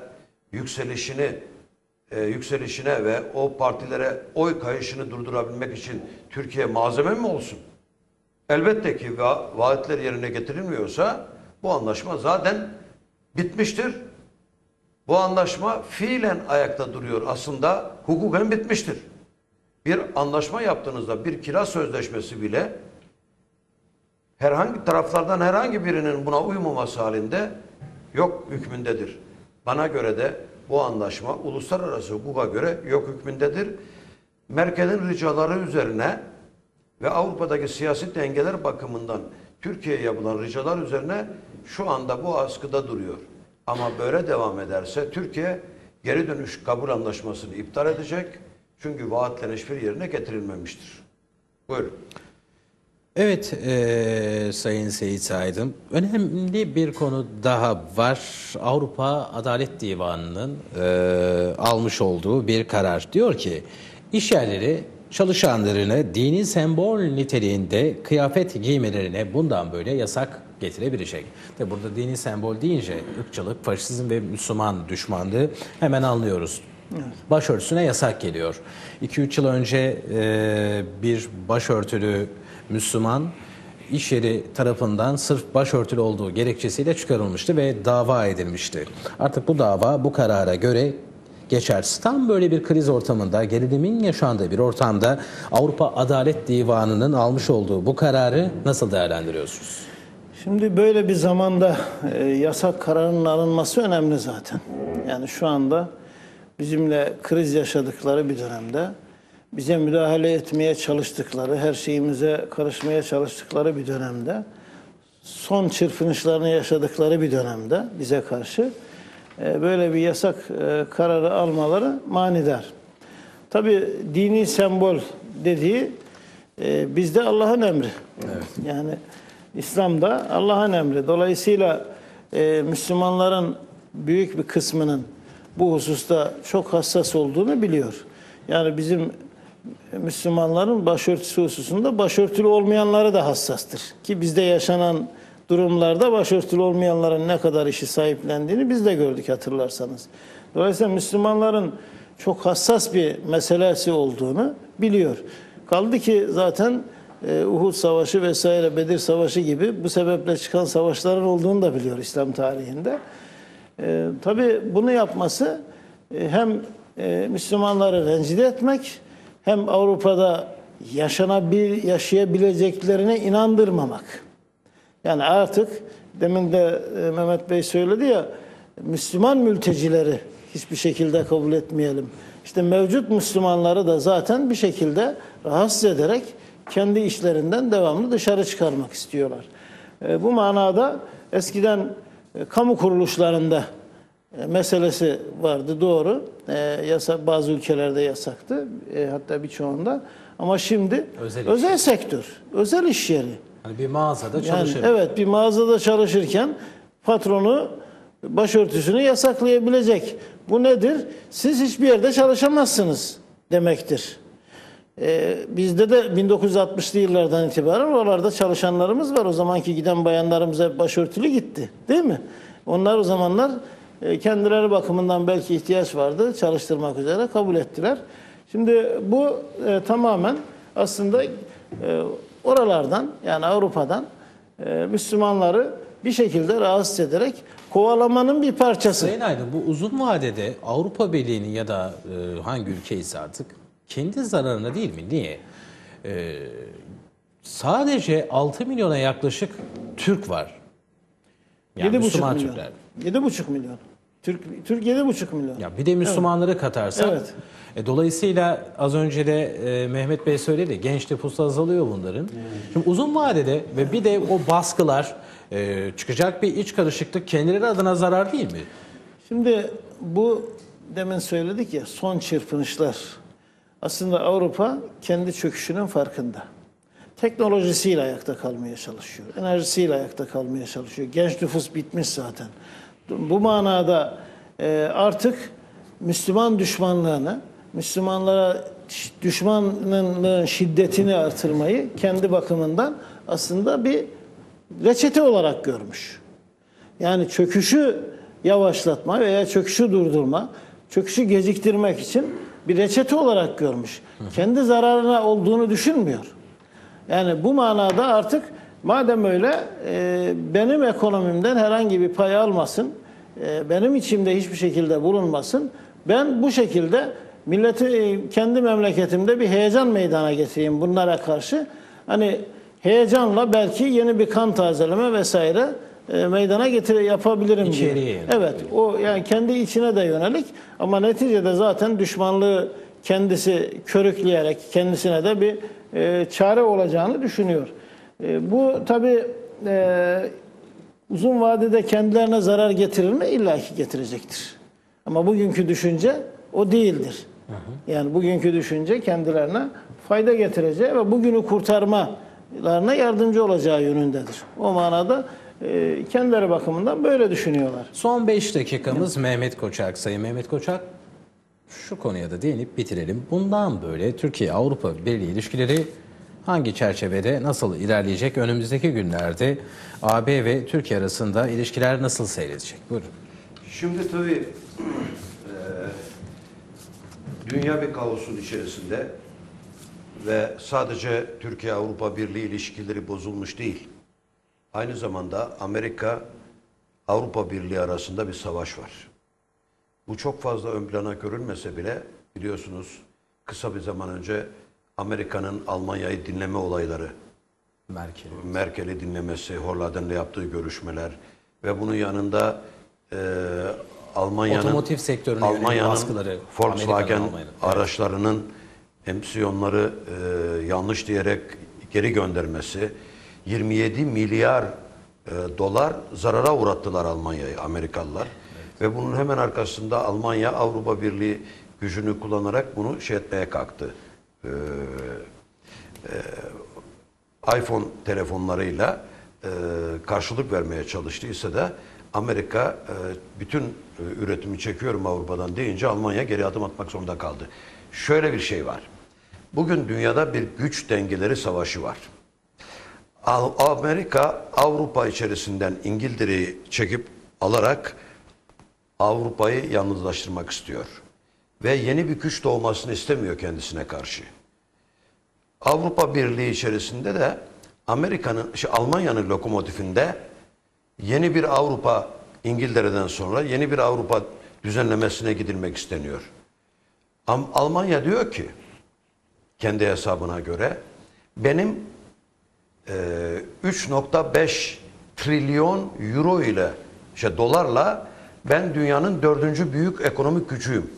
yükselişine ve o partilere oy kayışını durdurabilmek için Türkiye malzeme mi olsun? Elbette ki vaatler yerine getirilmiyorsa bu anlaşma zaten bitmiştir. Bu anlaşma fiilen ayakta duruyor. Aslında hukuken bitmiştir. Bir anlaşma yaptığınızda bir kira sözleşmesi bile herhangi taraflardan herhangi birinin buna uymaması halinde yok hükmündedir. Bana göre de bu anlaşma uluslararası hukuka göre yok hükmündedir. Merkel'in ricaları üzerine ve Avrupa'daki siyasi dengeler bakımından Türkiye'ye yapılan ricalar üzerine şu anda bu askıda duruyor. Ama böyle devam ederse Türkiye geri dönüş kabul anlaşmasını iptal edecek. Çünkü vaatlerin hiçbir yerine getirilmemiştir. Buyurun. Evet, Sayın Seyit Aydın, önemli bir konu daha var. Avrupa Adalet Divanı'nın almış olduğu bir karar. Diyor ki, iş yerleri çalışanlarını dini sembol niteliğinde kıyafet giymelerine bundan böyle yasak getirebilecek. Tabi burada dini sembol deyince ırkçılık, faşizm ve Müslüman düşmanlığı hemen anlıyoruz. Başörtüsüne yasak geliyor. 2-3 yıl önce bir başörtülü Müslüman iş yeri tarafından sırf başörtülü olduğu gerekçesiyle çıkarılmıştı ve dava edilmişti. Artık bu dava bu karara göre geçersiz. Tam böyle bir kriz ortamında, gerilimin yaşandığı bir ortamda Avrupa Adalet Divanı'nın almış olduğu bu kararı nasıl değerlendiriyorsunuz? Şimdi böyle bir zamanda yasak kararının alınması önemli zaten. Yani şu anda bizimle kriz yaşadıkları bir dönemde, bize müdahale etmeye çalıştıkları, her şeyimize karışmaya çalıştıkları bir dönemde, son çırpınışlarını yaşadıkları bir dönemde bize karşı böyle bir yasak kararı almaları manidar. Tabii dini sembol dediği bizde Allah'ın emri. Evet. Yani İslam'da Allah'ın emri. Dolayısıyla Müslümanların büyük bir kısmının bu hususta çok hassas olduğunu biliyor. Yani bizim Müslümanların başörtüsü hususunda başörtülü olmayanları da hassastır. Ki bizde yaşanan durumlarda başörtülü olmayanların ne kadar işi sahiplendiğini biz de gördük, hatırlarsanız. Dolayısıyla Müslümanların çok hassas bir meselesi olduğunu biliyor. Kaldı ki zaten Uhud Savaşı vesaire, Bedir Savaşı gibi bu sebeple çıkan savaşların olduğunu da biliyor İslam tarihinde. Tabii bunu yapması hem Müslümanları rencide etmek, hem Avrupa'da yaşayabileceklerine inandırmamak. Yani artık demin de Mehmet Bey söyledi ya, Müslüman mültecileri hiçbir şekilde kabul etmeyelim. İşte mevcut Müslümanları da zaten bir şekilde rahatsız ederek kendi işlerinden devamlı dışarı çıkarmak istiyorlar. Bu manada eskiden kamu kuruluşlarında meselesi vardı, doğru. Bazı ülkelerde yasaktı, hatta birçoğunda. Ama şimdi özel sektör, özel iş yeri. Hani bir mağazada çalışır. Yani, evet, bir mağazada çalışırken patronu başörtüsünü yasaklayabilecek. Bu nedir? Siz hiçbir yerde çalışamazsınız demektir. Bizde de 1960'lı yıllardan itibaren oralarda çalışanlarımız var. O zamanki giden bayanlarımız hep başörtülü gitti, değil mi? Onlar o zamanlar kendileri bakımından belki ihtiyaç vardı, çalıştırmak üzere kabul ettiler. Şimdi bu tamamen aslında oralardan, yani Avrupa'dan Müslümanları bir şekilde rahatsız ederek kovalamanın bir parçası. Sayın Aydın, bu uzun vadede Avrupa Birliği'nin ya da hangi ülke ise artık kendi zararına değil mi? Niye? Sadece 6 milyona yaklaşık Türk var. Yani 7,5 Müslüman milyon. Türkler. 7,5 milyon. Türk 7,5 milyon. Ya bir de Müslümanları katarsak. Evet. Dolayısıyla az önce de Mehmet Bey söyledi, genç nüfusu azalıyor bunların. Şimdi uzun vadede ve bir de o baskılar, çıkacak bir iç karışıklık kendileri adına zarar değil mi? Şimdi bu demin söyledik ya, son çırpınışlar. Aslında Avrupa kendi çöküşünün farkında. Teknolojisiyle ayakta kalmaya çalışıyor. Enerjisiyle ayakta kalmaya çalışıyor. Genç nüfus bitmiş zaten. Bu manada artık Müslüman düşmanlığını, Müslümanlara düşmanlığın şiddetini artırmayı kendi bakımından aslında bir reçete olarak görmüş. Yani çöküşü yavaşlatma veya çöküşü durdurma, çöküşü geciktirmek için bir reçete olarak görmüş. Kendi zararına olduğunu düşünmüyor. Yani bu manada artık madem öyle benim ekonomimden herhangi bir pay almasın, benim içimde hiçbir şekilde bulunmasın, ben bu şekilde milleti kendi memleketimde bir heyecan meydana getireyim bunlara karşı. Hani heyecanla belki yeni bir kan tazeleme vesaire meydana yapabilirim diye. Evet, o yani kendi içine de yönelik ama neticede zaten düşmanlığı kendisi körükleyerek kendisine de bir çare olacağını düşünüyor. Bu tabii uzun vadede kendilerine zarar getirir mi? İlla ki getirecektir. Ama bugünkü düşünce o değildir. Yani bugünkü düşünce kendilerine fayda getireceği ve bugünü kurtarma çalışmalarına yardımcı olacağı yönündedir. O manada kendileri bakımından böyle düşünüyorlar. Son 5 dakikamız Mehmet Koçak. Sayın Mehmet Koçak, şu konuya da değinip bitirelim. Bundan böyle Türkiye-Avrupa Birliği ilişkileri hangi çerçevede nasıl ilerleyecek? Önümüzdeki günlerde AB ve Türkiye arasında ilişkiler nasıl seyredecek? Buyurun. Şimdi tabii dünya bir kaosun içerisinde ve sadece Türkiye-Avrupa Birliği ilişkileri bozulmuş değil. Aynı zamanda Amerika-Avrupa Birliği arasında bir savaş var. Bu çok fazla ön plana görülmese bile biliyorsunuz kısa bir zaman önce Amerika'nın Almanya'yı dinleme olayları, Merkel'i dinlemesi, Hollander'le yaptığı görüşmeler ve bunun yanında Almanya'nın Otomotiv sektörüne yönelik baskıları, Volkswagen Almanya'nın. araçlarının emisyonları yanlış diyerek geri göndermesi, 27 milyar dolar zarara uğrattılar Almanya'yı Amerikalılar. Ve bunun hemen arkasında Almanya Avrupa Birliği gücünü kullanarak bunu etmeye kalktı. iPhone telefonlarıyla karşılık vermeye çalıştıysa da Amerika bütün üretimi çekiyorum Avrupa'dan deyince Almanya geri adım atmak zorunda kaldı. Şöyle bir şey var. Bugün dünyada bir güç dengeleri savaşı var. Amerika Avrupa içerisinden İngiltere'yi çekip alarak Avrupa'yı yalnızlaştırmak istiyor. Ve yeni bir güç doğmasını istemiyor kendisine karşı. Avrupa Birliği içerisinde de Almanya'nın lokomotifinde yeni bir Avrupa, İngiltere'den sonra yeni bir Avrupa düzenlemesine gidilmek isteniyor. Almanya diyor ki kendi hesabına göre benim 3,5 trilyon euro ile dolarla ben dünyanın 4. büyük ekonomik gücüyüm.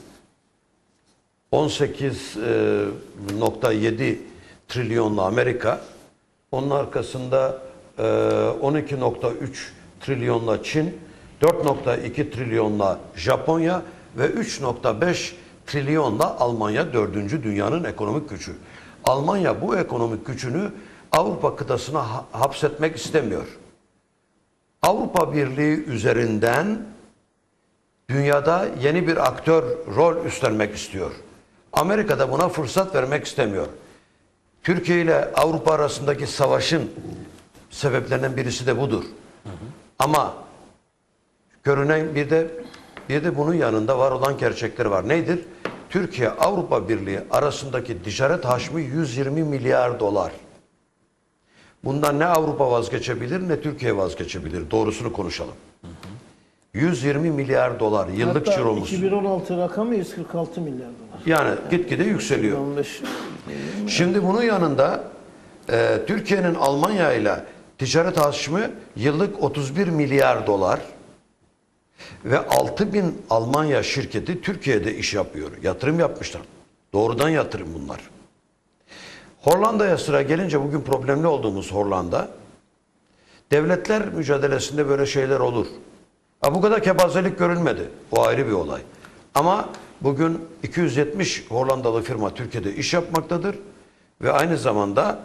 18,7 trilyonla Amerika, onun arkasında 12,3 trilyonla Çin, 4,2 trilyonla Japonya ve 3,5 trilyonla Almanya 4. dünyanın ekonomik gücü. Almanya bu ekonomik gücünü Avrupa kıtasına hapsetmek istemiyor. Avrupa Birliği üzerinden dünyada yeni bir aktör rol üstlenmek istiyor. Amerika da buna fırsat vermek istemiyor. Türkiye ile Avrupa arasındaki savaşın sebeplerinden birisi de budur. Ama görünen bir de bunun yanında var olan gerçekler var. Nedir? Türkiye Avrupa Birliği arasındaki ticaret hacmi 120 milyar dolar. Bundan ne Avrupa vazgeçebilir ne Türkiye vazgeçebilir. Doğrusunu konuşalım. 120 milyar dolar yıllık ciromuz. 2016 rakamı 146 milyar dolar. Yani gitgide yükseliyor. 15. Şimdi bunun yanında Türkiye'nin Almanya ile ticaret hacmi yıllık 31 milyar dolar ve 6.000 Almanya şirketi Türkiye'de iş yapıyor. Yatırım yapmışlar. Doğrudan yatırım bunlar. Hollanda'ya sıra gelince bugün problemli olduğumuz Hollanda, devletler mücadelesinde böyle şeyler olur. Bu kadar kepazelik görülmedi. O ayrı bir olay. Ama bugün 270 Hollandalı firma Türkiye'de iş yapmaktadır. Ve aynı zamanda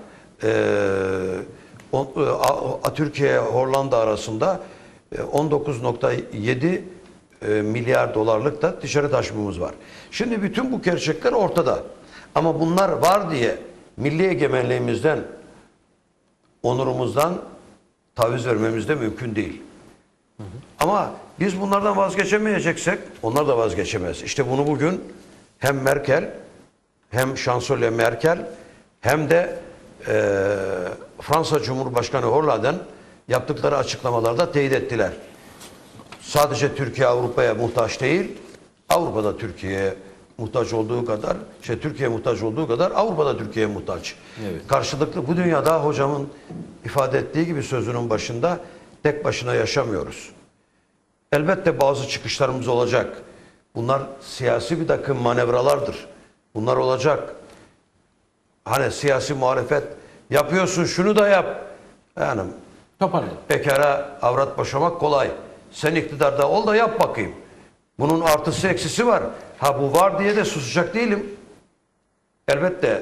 Türkiye Hollanda arasında 19,7 milyar dolarlık da ticaret hacmimiz var. Şimdi bütün bu gerçekler ortada. Ama bunlar var diye milli egemenliğimizden, onurumuzdan taviz vermemiz de mümkün değil. Ama biz bunlardan vazgeçemeyeceksek onlar da vazgeçemez. İşte bunu bugün hem Merkel, hem Şansölye Merkel, hem de Fransa Cumhurbaşkanı Hollande'nin yaptıkları açıklamalarda teyit ettiler. Sadece Türkiye Avrupa'ya muhtaç değil, Avrupa'da Türkiye'ye muhtaç olduğu kadar, Türkiye muhtaç olduğu kadar Avrupa'da Türkiye'ye muhtaç. Evet. Karşılıklı bu dünyada hocamın ifade ettiği gibi sözünün başında tek başına yaşamıyoruz. Elbette bazı çıkışlarımız olacak. Bunlar siyasi bir takım manevralardır. Bunlar olacak. Hani siyasi muhalefet yapıyorsun şunu da yap. Yani bekara avrat boşamak kolay. Sen iktidarda ol da yap bakayım. Bunun artısı eksisi var. Bu var diye de susacak değilim. Elbette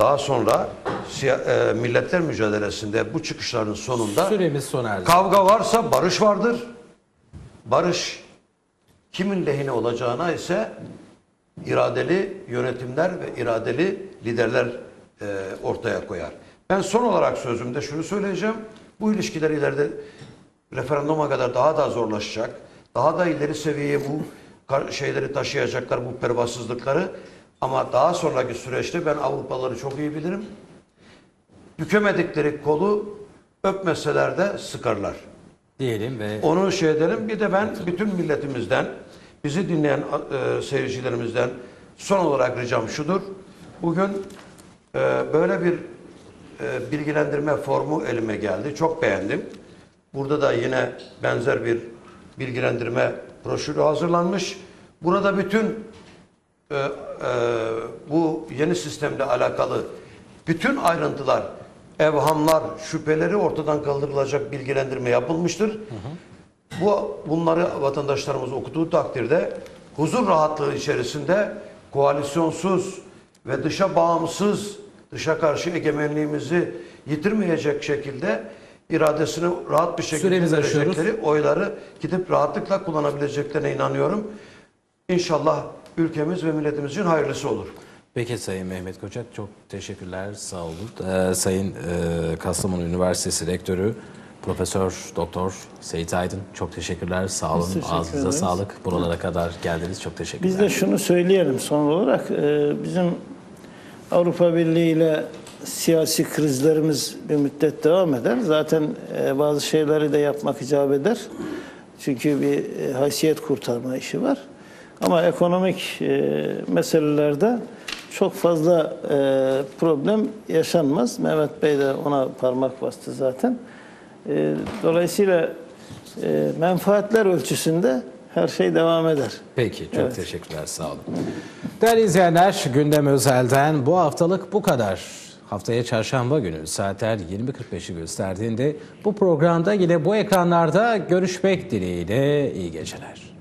daha sonra milletler mücadelesinde bu çıkışların sonunda Süremiz sona erdi. kavga varsa barış vardır. Barış kimin lehine olacağına ise iradeli yönetimler ve iradeli liderler ortaya koyar. Ben son olarak sözümde şunu söyleyeceğim. Bu ilişkiler ileride referanduma kadar daha da zorlaşacak. Daha da ileri seviyeye bu şeyleri taşıyacaklar, bu pervasızlıkları. Ama daha sonraki süreçte ben Avrupalıları çok iyi bilirim. Bükemedikleri kolu öpmeseler de sıkarlar. Diyelim ve Onu şey edelim. Bir de ben bütün milletimizden, bizi dinleyen seyircilerimizden son olarak ricam şudur. Bugün böyle bir bilgilendirme formu elime geldi. Çok beğendim. Burada da yine benzer bir bilgilendirme broşürü hazırlanmış. Burada bütün bu yeni sistemle alakalı bütün ayrıntılar, evhamlar, şüpheleri ortadan kaldırılacak bilgilendirme yapılmıştır. Bunları vatandaşlarımız okuduğu takdirde huzur rahatlığı içerisinde koalisyonsuz ve dışa bağımsız, dışa karşı egemenliğimizi yitirmeyecek şekilde iradesini rahat bir şekilde Süremizi aşıyoruz. verecekleri oyları gidip rahatlıkla kullanabileceklerine inanıyorum. İnşallah ülkemiz ve milletimiz için hayırlısı olur. peki Sayın Mehmet Koçak, çok teşekkürler, sağ olun. Sayın Kastamonu Üniversitesi Rektörü Profesör Doktor Seyit Aydın, çok teşekkürler, sağ olun. teşekkür Ağzınıza ederiz. sağlık. Buralara kadar geldiniz, çok teşekkürler. Biz de şunu söyleyelim son olarak. Bizim Avrupa Birliği ile siyasi krizlerimiz bir müddet devam eder. Zaten bazı şeyleri de yapmak icap eder. Çünkü bir haysiyet kurtarma işi var. Ama ekonomik meselelerde çok fazla problem yaşanmaz. Mehmet Bey de ona parmak bastı zaten. Dolayısıyla menfaatler ölçüsünde her şey devam eder. Peki, çok teşekkürler, sağ olun. Değerli izleyenler, Gündem Özel'den bu haftalık bu kadar. Haftaya çarşamba günü saatler 20.45'i gösterdiğinde bu programda yine bu ekranlarda görüşmek dileğiyle iyi geceler.